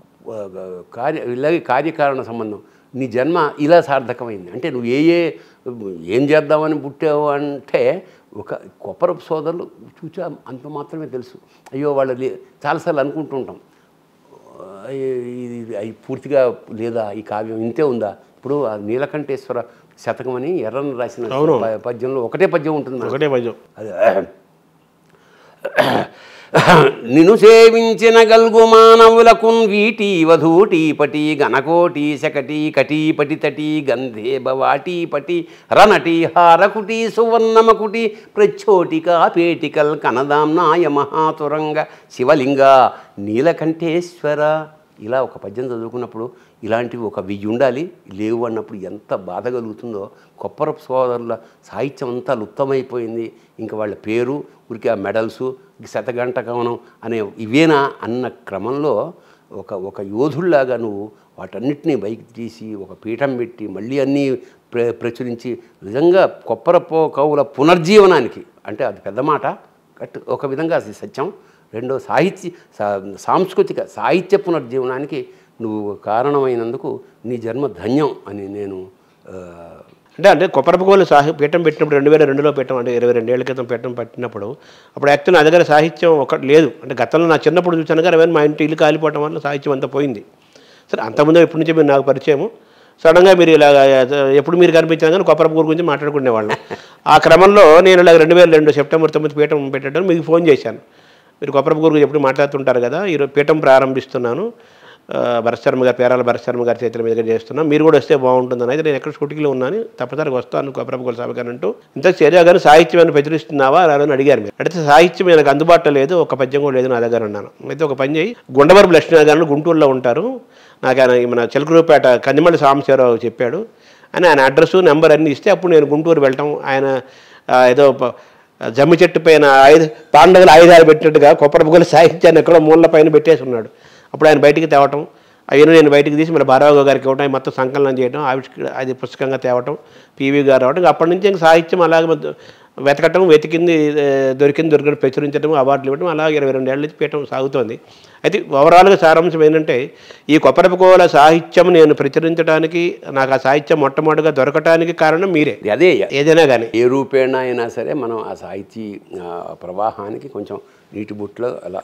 ఇలాగే కార్యకారణ సంబంధం. నీ జన్మ ఇలా సార్థకమైంది అంటే నువ్వు ఏం చేద్దామని పుట్టావు అంటే ఒక కొప్పరపు సోదరులు చూచా అంత మాత్రమే తెలుసు. అయ్యో వాళ్ళు చాలాసార్లు అనుకుంటూ ఉంటాం, ఇది పూర్తిగా లేదా, ఈ కావ్యం ఇంతే ఉందా. ఇప్పుడు నీలకంఠేశ్వర శతకం అని ఎర్రన్న రాసిన పద్యంలో ఒకటే పద్యం ఉంటుంది. అదే నిన్ను సేవించిన గల్గు మానవులకు వీటి వధూటి పటి గణకోటి శకటి కటీపటి తటి గంధే బవాటి పటి రనటి హారకుటి సువర్ణమకుటి ప్రచ్చోటిక పేటికల్ కనదాంనాయ మహాతురంగ శివలింగ నీలకంఠేశ్వర. ఇలా ఒక పద్యం చదువుకున్నప్పుడు ఇలాంటివి ఒక 1000 ఉండాలి. లేవు అన్నప్పుడు ఎంత బాధ కలుగుతుందో. కొప్పరపు సోదరుల సాహిత్యం అంతా లుప్తమైపోయింది. ఇంకా వాళ్ళ పేరు ఊరికి ఆ మెడల్సు శతగంట కవనం అనే ఇవేనా అన్న క్రమంలో ఒక యోధుల్లాగా నువ్వు వాటన్నిటినీ బయట తీసి ఒక పీఠం పెట్టి మళ్ళీ అన్నీ ప్రచురించి నిజంగా కొప్పరపు కవుల పునర్జీవనానికి, అంటే అది పెద్ద మాట, ఒక విధంగా అది సత్యం. రెండో సాంస్కృతిక సాహిత్య పునర్జీవనానికి నువ్వు కారణమైనందుకు నీ జన్మ ధన్యం అని నేను అంటే కొప్పరపు కవులు పీఠం పెట్టినప్పుడు 2002లో పెట్టాం, అంటే 22 ఏళ్ల క్రితం పీఠం పట్టినప్పుడు అప్పుడు యాక్చువల్ నా దగ్గర సాహిత్యం ఒకటి లేదు. అంటే గతంలో నా చిన్నప్పుడు చూసాను కానీ అవన్నీ మా ఇంటి ఇల్లు కాలిపోవడం వల్ల సాహిత్యం అంతా పోయింది. సరే అంతకుముందు ఎప్పటి నుంచో మీరు నాకు పరిచయము. సడన్గా మీరు ఇలా ఎప్పుడు మీరు కనిపించినా కానీ కొప్పరపు కవుల గురించి మాట్లాడుకునేవాళ్ళం. ఆ క్రమంలో నేను ఇలా 2002 సెప్టెంబర్ 9 పీఠం పెట్టడం మీకు ఫోన్ చేశాను. మీరు కొప్పరపు కవుల గురించి ఎప్పుడు మాట్లాడుతుంటారు కదా, ఈరోజు పీఠం ప్రారంభిస్తున్నాను, భరతశర్మ గారు పేరాల భరతశర్మ గారి చేతుల మీదుగా చేస్తున్నాం, మీరు కూడా వస్తే బాగుంటుందని. అయితే నేను ఎక్కడ షూటింగ్లో ఉన్నాను, తప్పనిసరిగా వస్తాను కొప్పరపు కవుల సభకి అంటూ ఇంత చేరియా కానీ సాహిత్యం ప్రచురిస్తున్నావా అని అడిగారు. మీరు అడిగితే సాహిత్యం నాకు అందుబాటులో లేదు, ఒక పద్యం కూడా లేదు నా దగ్గర అన్నాను. అయితే ఒక పని చేయి, గుండవరపు లక్ష్మీనారాయణ గారు గుంటూరులో ఉంటారు, నాకు ఆయన మన చిలకలూరుపేట కందిమల్లి సాంబశివరావు చెప్పాడు అని ఆయన అడ్రస్ నెంబర్ అన్నీ ఇస్తే అప్పుడు నేను గుంటూరు వెళ్ళటం, ఆయన ఏదో జమ్మి చెట్టు పైన పాండవులు ఆయుధాలు పెట్టినట్టుగా కొప్పరపు కవుల సాహిత్యాన్ని ఎక్కడో మూల పైన పెట్టేసి ఉన్నాడు. అప్పుడు ఆయన బయటికి తేవటం, అవన్నీ నేను బయటకు తీసి మన బారావు గారికి ఇవ్వడం, అవి మొత్తం సంకలనం చేయడం, అది పుస్తకంగా తేవటం, పివి గారు రావడం. అప్పటి నుంచి ఇంక సాహిత్యం అలాగే వెతకటం, దొరికింది ప్రచురించడం, అవార్డులు ఇవ్వడం, అలాగే 22 ఏళ్ళ నుంచి పీఠం సాగుతోంది. అయితే ఓవరాల్గా సారాంశం ఏంటంటే, ఈ కొప్పరపుకోల సాహిత్యం నేను ప్రచురించడానికి, నాకు ఆ సాహిత్యం మొట్టమొదటిగా దొరకటానికి కారణం మీరే. అదే ఏదైనా కానీ ఏ రూపేణ అయినా సరే మనం ఆ సాహితీ ప్రవాహానికి కొంచెం నీటి బుట్లో అలా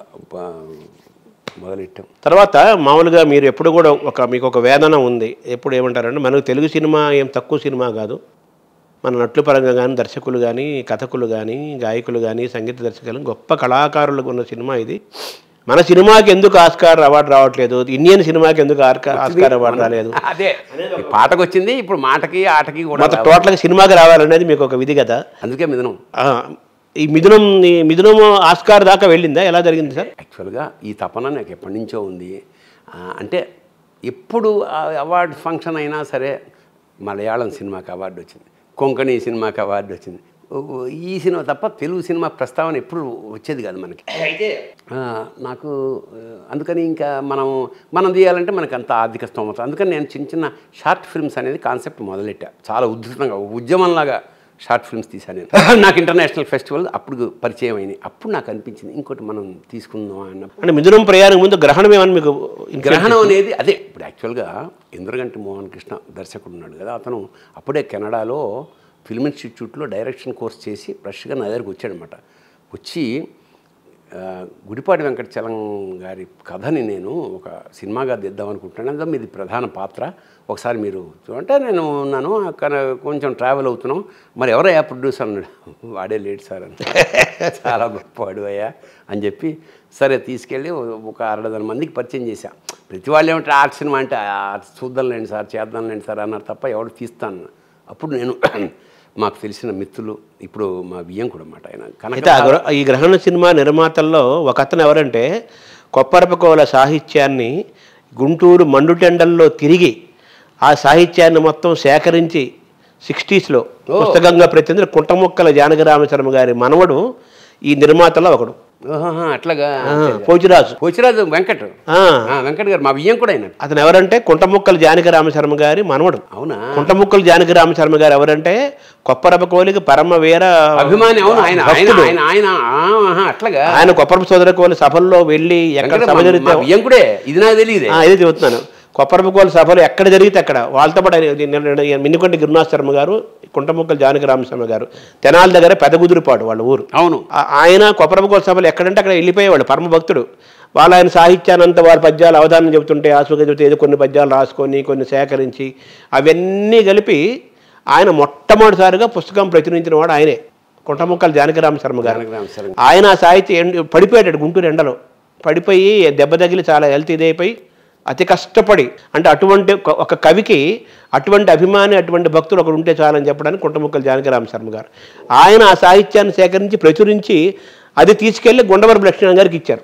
మొదలెట్టాం. తర్వాత మామూలుగా మీరు ఎప్పుడు కూడా మీకు ఒక వేదన ఉంది. ఎప్పుడు ఏమంటారంటే, మనకు తెలుగు సినిమా ఏం తక్కువ సినిమా కాదు. మన నటుల పరంగా కానీ, దర్శకులు కానీ, కథకులు కానీ, గాయకులు కానీ, సంగీత దర్శకులు, గొప్ప కళాకారులకు ఉన్న సినిమా ఇది. మన సినిమాకి ఎందుకు ఆస్కార్ అవార్డు రావట్లేదు, ఇండియన్ సినిమాకి ఎందుకు ఆస్కార్ అవార్డు రాలేదు? అదే పాటకు వచ్చింది, ఇప్పుడు మాటకి ఆటకి కూడా టోటల్గా సినిమాకి రావాలనేది మీకు ఒక విధి కదా. అందుకే మిథునం. ఈ మిథునం ఆస్కార్ దాకా వెళ్ళిందా? ఎలా జరిగింది సార్? యాక్చువల్గా ఈ తపన నాకు ఎప్పటి నుంచో ఉంది. అంటే ఎప్పుడు అవార్డు ఫంక్షన్ అయినా సరే మలయాళం సినిమాకి అవార్డు వచ్చింది, కొంకణి సినిమాకి అవార్డు వచ్చింది, ఈ సినిమా తప్ప తెలుగు సినిమా ప్రస్తావన ఎప్పుడు వచ్చేది కాదు మనకి. అయితే నాకు అందుకని ఇంకా మనం తీయాలంటే మనకు అంత ఆర్థిక స్తోమత. అందుకని నేను చిన్న చిన్న షార్ట్ ఫిల్మ్స్ అనేది కాన్సెప్ట్ మొదలెట్టా. చాలా ఉధృతంగా ఉద్యమంలాగా షార్ట్ ఫిల్మ్స్ తీశాను నేను. నాకు ఇంటర్నేషనల్ ఫెస్టివల్ అప్పుడు పరిచయం అయింది. అప్పుడు నాకు అనిపించింది ఇంకోటి మనం తీసుకుందాం అన్నప్పుడు. అంటే మిథునం ప్రయాణం ముందు గ్రహణం ఏమని మీకు? గ్రహణం అనేది అదే. ఇప్పుడు యాక్చువల్గా ఇంద్రగంటి మోహన్ కృష్ణ దర్శకుడు ఉన్నాడు కదా, అతను అప్పుడే కెనడాలో ఫిల్మ్ ఇన్స్టిట్యూట్లో డైరెక్షన్ కోర్స్ చేసి ఫ్రెష్గా నా దగ్గరికి వచ్చాడనమాట. వచ్చి గుడిపాటి వెంకటచలం గారి కథని నేను ఒక సినిమాగా దిద్దాం అనుకుంటున్నాను, అందులో మీది ప్రధాన పాత్ర, ఒకసారి మీరు చూడంటే నేను ఉన్నాను, కొంచెం ట్రావెల్ అవుతున్నాం, మరి ఎవరయ్యా ప్రొడ్యూసర్ అన్నాడు. వాడే లేడు సార్ అని. చాలా గొప్పవాడు అయ్యా అని చెప్పి సరే తీసుకెళ్ళి ఒక 60 మందికి పరిచయం చేశా. ప్రతి వాళ్ళు ఏమంటే ఆర్ట్ సినిమా అంటే చూద్దాంలేండి సార్, చేద్దాంలేండి సార్ అన్నారు తప్ప ఎవడు తీస్తాను. అప్పుడు నేను మాకు తెలిసిన మిత్రులు, ఇప్పుడు మా బియ్యం కూడా అన్నమాట ఆయన కనుక. ఈ గ్రహణ సినిమా నిర్మాతల్లో ఒక అతను ఎవరంటే, కొప్పరపుకోల సాహిత్యాన్ని గుంటూరు మండుటెండల్లో తిరిగి ఆ సాహిత్యాన్ని మొత్తం సేకరించి 60s పుస్తకంగా ప్రతినిధి కుంటముక్కల జానకిరామశర్మ గారి మనవడు ఈ నిర్మాతల్లో ఒకడు. అట్లాగా పోచిరాజు వెంకట్ గారు మా బియ్యం కూడా అయినా. అతను ఎవరంటే కుంటముక్కల జానకిరామశర్మ గారి మనవడు. అవునా? కుంటముక్కల జానకిరామశర్మ గారు ఎవరంటే కొప్పరపుకోలికి పరమ వీర అభిమాని. అవును, అట్లాగా ఆయన కొప్పరపు సోదరకోలి సభల్లో వెళ్ళి ఎక్కడ సభ జరిగితే బియ్యం కూడా ఇది నాకు తెలియదు. ఇదే చెబుతున్నాను. కొప్పరపుకోల సభలు ఎక్కడ జరిగితే అక్కడ వాళ్ళతో పాటు మిన్నికొండ గిరినాథ్ శర్మ గారు, కుంటముక్కల జానకిరామశర్మ గారు, తెనాలి దగ్గర పెదగుదురుపాడు వాళ్ళ ఊరు. అవును. ఆయన కొప్పరపుకోల సభలు ఎక్కడంటే అక్కడ వెళ్ళిపోయేవాళ్ళు, పరమ భక్తుడు. వాళ్ళు ఆయన సాహిత్యానంతా వారి పద్యాలు అవధానం చెబుతుంటే ఆసుగా చెబుతే ఏదో కొన్ని పద్యాలు రాసుకొని కొన్ని సేకరించి అవన్నీ కలిపి ఆయన మొట్టమొదటిసారిగా పుస్తకం ప్రచురించిన వాడు ఆయనే, కుంటముక్కల జానకిరామశర్మ గారు. ఆయన ఆ సాహిత్యం పడిపోయాడు గుంటూరు ఎండలో, పడిపోయి దెబ్బ తగిలి చాలా హెల్త్ ఇదైపోయి అతి కష్టపడి, అంటే అటువంటి ఒక కవికి అటువంటి అభిమాని, అటువంటి భక్తులు ఒకరు ఉంటే చాలని చెప్పడానికి కుంటముక్కల జానకిరామశర్మ గారు ఆయన ఆ సాహిత్యాన్ని సేకరించి ప్రచురించి అది తీసుకెళ్ళి గుండవరపు లక్ష్మణ్ గారికి ఇచ్చారు.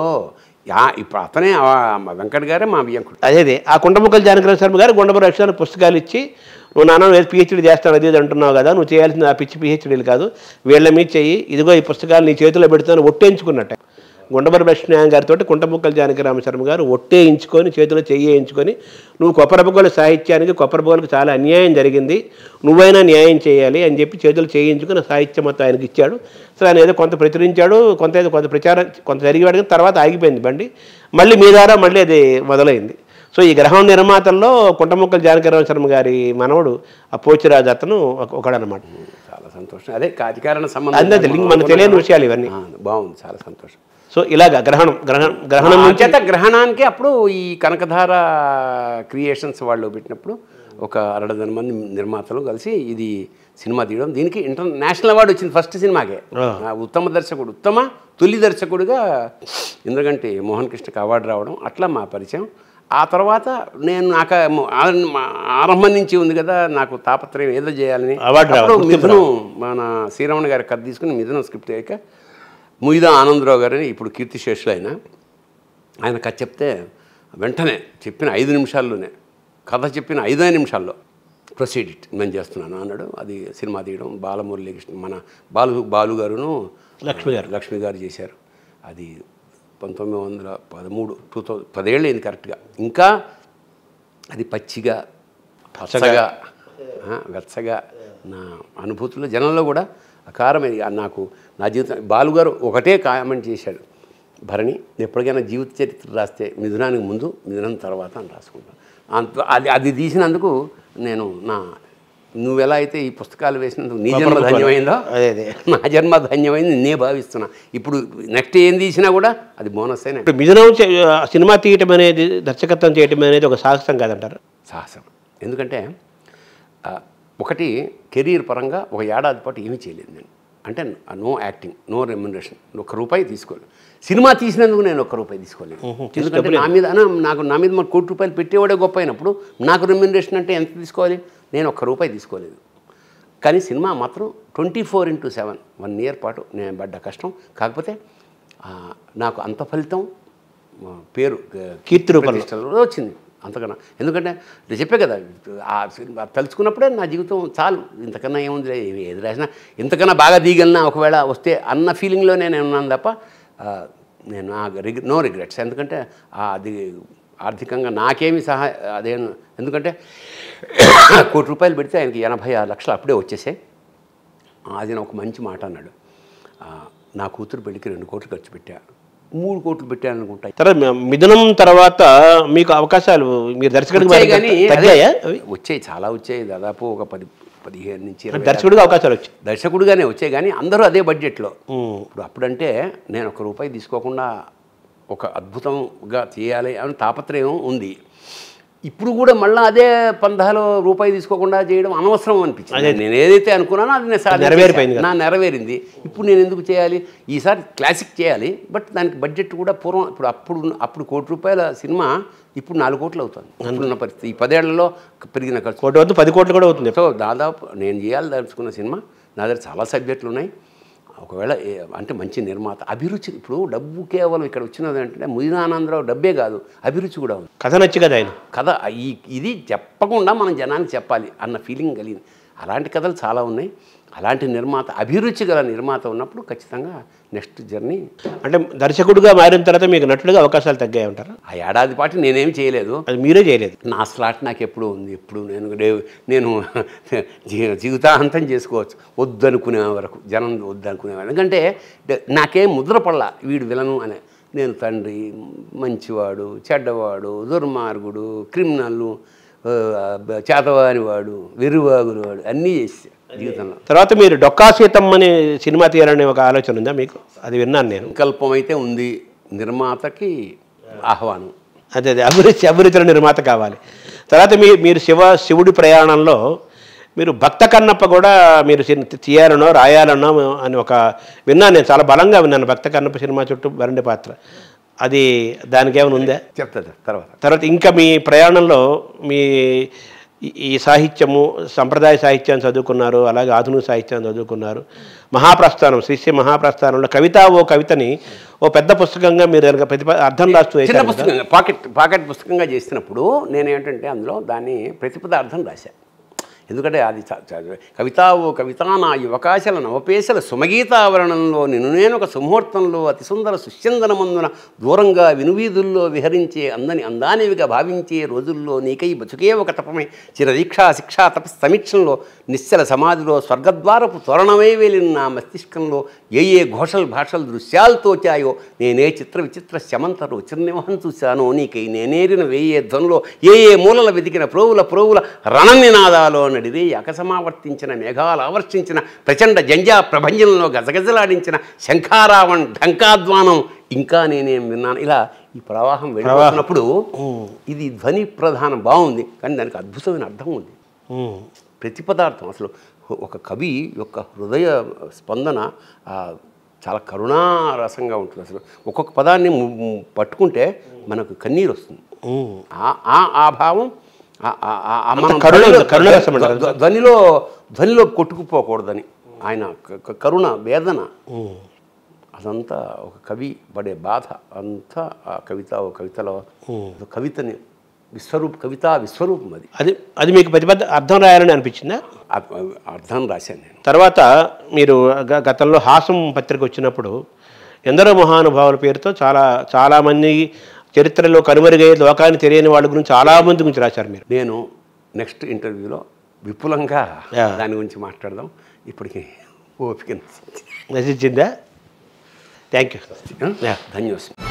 ఇప్పుడు అతనే వెంకట్ గారే మా బియ్యంకుడు. అదే ఆ కుంటముక్కల జానకిరామశర్మ గారు గుండవరపు లక్ష్మణ్ పుస్తకాలు ఇచ్చి, నువ్వు నాన్న పిహెచ్డీ చేస్తాను అది అంటున్నావు కదా, నువ్వు చేయాల్సింది ఆ పిచ్చి పిహెచ్డీలు కాదు, వీళ్ళ మీద చెయ్యి, ఇదిగో ఈ పుస్తకాలు నీ చేతిలో పెడుతాను ఒట్టేయించుకున్నట్టే. గుండవరపు లక్ష్మీనారాయణ గారితో కుంటముక్కల జానకిరామశర్మ గారు ఒట్టేయించుకొని చేతిలో చెయ్యేయించుకొని, నువ్వు కొప్పరపుకోల సాహిత్యానికి కొప్పరపుకోలకు చాలా అన్యాయం జరిగింది, నువ్వైనా న్యాయం చేయాలి అని చెప్పి చేతులు చేయించుకుని సాహిత్యం మొత్తం ఆయనకి ఇచ్చాడు. సో ఆయన ఏదో కొంత ప్రచురించాడు, కొంత ప్రచారం కొంత జరిగేవాడికి, తర్వాత ఆగిపోయింది బండి, మళ్ళీ మీ ద్వారా మళ్ళీ అది మొదలైంది. సో ఈ గ్రహం నిర్మాతల్లో కుంటముక్కల జానకిరామశర్మ గారి మనవడు ఆ పోచిరాజు అతను ఒకడనమాట. చాలా సంతోషం. అదే కార్యకారణ సంబంధం మనకు తెలియని విషయాలు ఇవన్నీ. బాగుంది, చాలా సంతోషం. సో ఇలాగా గ్రహణం చేత గ్రహణానికి అప్పుడు ఈ కనకధార క్రియేషన్స్ వాళ్ళు పెట్టినప్పుడు ఒక 60 మంది నిర్మాతలు కలిసి ఇది సినిమా తీయడం, దీనికి ఇంటర్నేషనల్ అవార్డు వచ్చింది ఫస్ట్ సినిమాకే. ఉత్తమ తొలి దర్శకుడిగా ఇంద్రగంటి మోహన్ కృష్ణకి అవార్డు రావడం, అట్లా మా పరిచయం. ఆ తర్వాత నేను నాకు ఆరంభం నుంచి ఉంది కదా నాకు తాపత్రయం ఏదో చేయాలని. మిథునం మన శ్రీరమణ గారి కథ తీసుకుని మిథునం స్క్రిప్ట్ అయ్యాక ముయిదా ఆనందరావు గారని ఇప్పుడు కీర్తిశేషులు ఆయన కథ చెప్తే వెంటనే చెప్పిన 5 నిమిషాల్లోనే కథ చెప్పిన 5 నిమిషాల్లో ప్రొసీడ్ ఇట్ నేను చేస్తున్నాను అన్నాడు. అది సినిమా తీయడం బాలమురళీకృష్ణ మన బాలు గారును లక్ష్మి గారు చేశారు. అది 1913 10 ఏళ్ళు అయింది కరెక్ట్గా. ఇంకా అది పచ్చిగా పచ్చగా వెచ్చగా నా అనుభూతుల్లో జనంలో కూడా అకారమైంది. నాకు నా జీవితం బాలుగారు ఒకటే కామెంట్ చేశాడు, భరణి ఎప్పటికైనా జీవిత చరిత్ర రాస్తే మిథునానికి ముందు మిథునం తర్వాత అని రాసుకుంటాను. అది తీసినందుకు నేను నువ్వెలా అయితే ఈ పుస్తకాలు వేసినందుకు నీ జన్మ ధన్యమైందో నా జన్మ ధన్యమైంది నేనే భావిస్తున్నా. ఇప్పుడు నెక్స్ట్ ఏం తీసినా కూడా అది బోనస్ అయినా. ఇప్పుడు మిథునం సినిమా తీయటం అనేది, దర్శకత్వం చేయటం అనేది ఒక సాహసం కాదంటారు? సాహసం. ఎందుకంటే ఒకటి కెరీర్ పరంగా ఒక ఏడాది పాటు ఏమీ చేయలేదు నేను. అంటే నో యాక్టింగ్, నో రెమ్యునరేషన్, ₹1 తీసుకోలేదు. సినిమా తీసినందుకు నేను ₹1 తీసుకోలేదు. ఎందుకంటే నా మీద మరి ₹1,00,00,000 పెట్టేవాడే గొప్ప అయినప్పుడు నాకు రెమ్యునరేషన్ అంటే ఎంత తీసుకోవాలి? నేను ₹1 తీసుకోలేదు. కానీ సినిమా మాత్రం 24/7 1 ఇయర్ పాటు నేను పడ్డ కష్టం. కాకపోతే నాకు అంత ఫలితం, పేరు, కీర్తి రూపంలో వచ్చింది అంతకన్నా. ఎందుకంటే నేను చెప్పే కదా, తలుచుకున్నప్పుడే నా జీవితం చాలు, ఇంతకన్నా ఏముంది, ఏది రాసినా ఇంతకన్నా బాగా దిగలినా ఒకవేళ వస్తే అన్న ఫీలింగ్లోనే నేను ఉన్నాను తప్ప నేను నో రిగ్రెట్స్. ఎందుకంటే అది ఆర్థికంగా నాకేమి అదేం, ఎందుకంటే ₹1,00,00,000 పెడితే ఆయనకి 86 లక్షలు అప్పుడే వచ్చేసాయి. అది ఒక మంచి మాట అన్నాడు, నా కూతురు పెళ్ళికి 2 కోట్లు ఖర్చు పెట్టా, 3 కోట్లు పెట్టాను అనుకుంటాయి. తర్వాత మిథునం తర్వాత మీకు అవకాశాలు మీరు దర్శకుడిగా వచ్చాయి, చాలా వచ్చాయి. దాదాపు ఒక 15 నుంచి 20 దర్శకుడిగా అవకాశాలు వచ్చాయి. దర్శకుడిగానే వచ్చాయి, కానీ అందరూ అదే బడ్జెట్లో. అప్పుడంటే నేను ₹1 తీసుకోకుండా ఒక అద్భుతంగా చేయాలి అని తాపత్రయం ఉంది. ఇప్పుడు కూడా మళ్ళీ అదే పందాలో ₹1 తీసుకోకుండా చేయడం అనవసరం అనిపించింది. నేను ఏదైతే అనుకున్నానో అది నెరవేరిపోయింది, నెరవేరింది. ఇప్పుడు నేను ఎందుకు చేయాలి? ఈసారి క్లాసిక్ చేయాలి, బట్ దానికి బడ్జెట్ కూడా పూర్వం అప్పుడు ₹1,00,00,000 సినిమా ఇప్పుడు 4 కోట్లు అవుతుంది. ఇప్పుడున్న పరిస్థితి, ఈ 10 ఏళ్లలో పెరిగిన ఖర్చు 10 కోట్లు కూడా అవుతుంది. సో దాదాపు నేను చేయాలి దలుచుకున్న సినిమా, నా దగ్గర చాలా సబ్జెక్టులు ఉన్నాయి. ఒకవేళ అంటే మంచి నిర్మాత, అభిరుచి. ఇప్పుడు డబ్బు కేవలం ఇక్కడ వచ్చినది అంటే ముదినానందరావు డబ్బే కాదు, అభిరుచి కూడా ఉంది. కథ నచ్చి కదా ఆయన కథ ఇది చెప్పకుండా మనం జనానికి చెప్పాలి అన్న ఫీలింగ్ కలిగింది. అలాంటి కథలు చాలా ఉన్నాయి. అలాంటి నిర్మాత, అభిరుచి గల నిర్మాత ఉన్నప్పుడు ఖచ్చితంగా నెక్స్ట్ జర్నీ. అంటే దర్శకుడిగా మారిన తర్వాత మీకు నటులుగా అవకాశాలు తగ్గాయి ఉంటారు? ఆ ఏడాది పాటు నేనేమి చేయలేదు, అది మీరే చేయలేదు. నా స్లాట్ నాకు ఎప్పుడు ఉంది. ఎప్పుడు నేను జీవితాంతం చేసుకోవచ్చు వద్దనుకునే వరకు, జనం వద్దనుకునేవారు. ఎందుకంటే నాకేం ముద్ర పడలా వీడు విలను అనే. నేను తండ్రి, మంచివాడు, చెడ్డవాడు, దుర్మార్గుడు, క్రిమినల్, చేతవానివాడు, వెర్రివాగునివాడు అన్నీ చేసి జీవితంలో. తర్వాత మీరు డొక్కా సీతమ్మని సినిమా తీయాలనే ఒక ఆలోచన ఉందా మీకు? అది విన్నాను నేను. సంకల్పం అయితే ఉంది, నిర్మాతకి ఆహ్వానం. అదే అభిరుచుల నిర్మాత కావాలి. తర్వాత మీరు శివుడి ప్రయాణంలో మీరు భక్త కన్నప్ప కూడా మీరు తీయాలనో రాయాలనో అని ఒక విన్నాను నేను, చాలా బలంగా విన్నాను. భక్త కన్నప్ప సినిమా చుట్టూ భరణి పాత్ర, అది దానికి ఏమైనా ఉందా? చెప్తా తర్వాత ఇంకా మీ ప్రయాణంలో మీ ఈ సాహిత్యము, సంప్రదాయ సాహిత్యాన్ని చదువుకున్నారు, అలాగే ఆధునిక సాహిత్యాన్ని చదువుకున్నారు. మహాప్రస్థానం, శిష్య మహాప్రస్థానంలో కవితని ఓ పెద్ద పుస్తకంగా మీరు అర్థం రాస్తూ చిన్న పుస్తకంగా పాకెట్ పుస్తకంగా చేసినప్పుడు నేనేంటంటే అందులో దాన్ని ప్రతిపదార్థం రాశాను. ఎందుకంటే అది కవితా ఓ కవిత నా యువకాశల నవపేశల సుమగీతావరణంలో నిన్ను నేను ఒక సుముహూర్తంలో అతి సుందర సుశ్చందనమందున దూరంగా వినువీధుల్లో విహరించే అందానివిగా భావించే రోజుల్లో నీకై బతుకే ఒక తపమై చిరదీక్షా శిక్షా తపస్సమీక్షంలో నిశ్చల సమాధిలో స్వర్గద్వారపు తోరణమై వేలిన నా మస్తిష్కంలో ఏ ఘోషలు భాషలు దృశ్యాలు తోచాయో నేనే చిత్ర విచిత్ర శమంతరు చిరునివహం చూశానో నీకై నేనేరిన వేయే ధ్వనిలో ఏ మూలల వెతికిన ప్రోవుల రణనినాదాలో నడిరే అకసమావర్తించిన మేఘాలు ఆవర్షించిన ప్రచండ జంజా ప్రభంజనంలో గజగజలాడించిన శంఖారావణ్ ఢంకాధ్వానం ఇంకా నేనేం విన్నాను. ఇలా ఈ ప్రవాహం వెళ్ళిపోతున్నప్పుడు ఇది ధ్వని ప్రధానం బాగుంది, కానీ దానికి అద్భుతమైన అర్థం ఉంది. ప్రతిపదార్థం అసలు ఒక కవి యొక్క హృదయ స్పందన చాలా కరుణారసంగా ఉంటుంది. అసలు ఒక్కొక్క పదాన్ని పట్టుకుంటే మనకు కన్నీరు వస్తుంది. ఆ భావం మనం ధ్వనిలో కొట్టుకుపోకూడదని ఆయన కరుణ వేదన, అదంతా ఒక కవి పడే బాధ అంతా ఆ కవితలో కవితని కవితా విశ్వరూపం. అది మీకు పెద్ద అర్థం రాయాలని అనిపించిందా? అర్థం రాశాను నేను. తర్వాత మీరు గతంలో హాసం పత్రిక వచ్చినప్పుడు ఎందరో మహానుభావుల పేరుతో చాలామంది చరిత్రలో కనుమరుగయ్యే లోకాన్ని తెలియని వాళ్ళ గురించి చాలామంది గురించి రాశారు మీరు. నేను నెక్స్ట్ ఇంటర్వ్యూలో విపులంగా దాని గురించి మాట్లాడదాం. ఇప్పటికి ఓపిక నశించిందా? Thank you. ధన్యవాదాలు.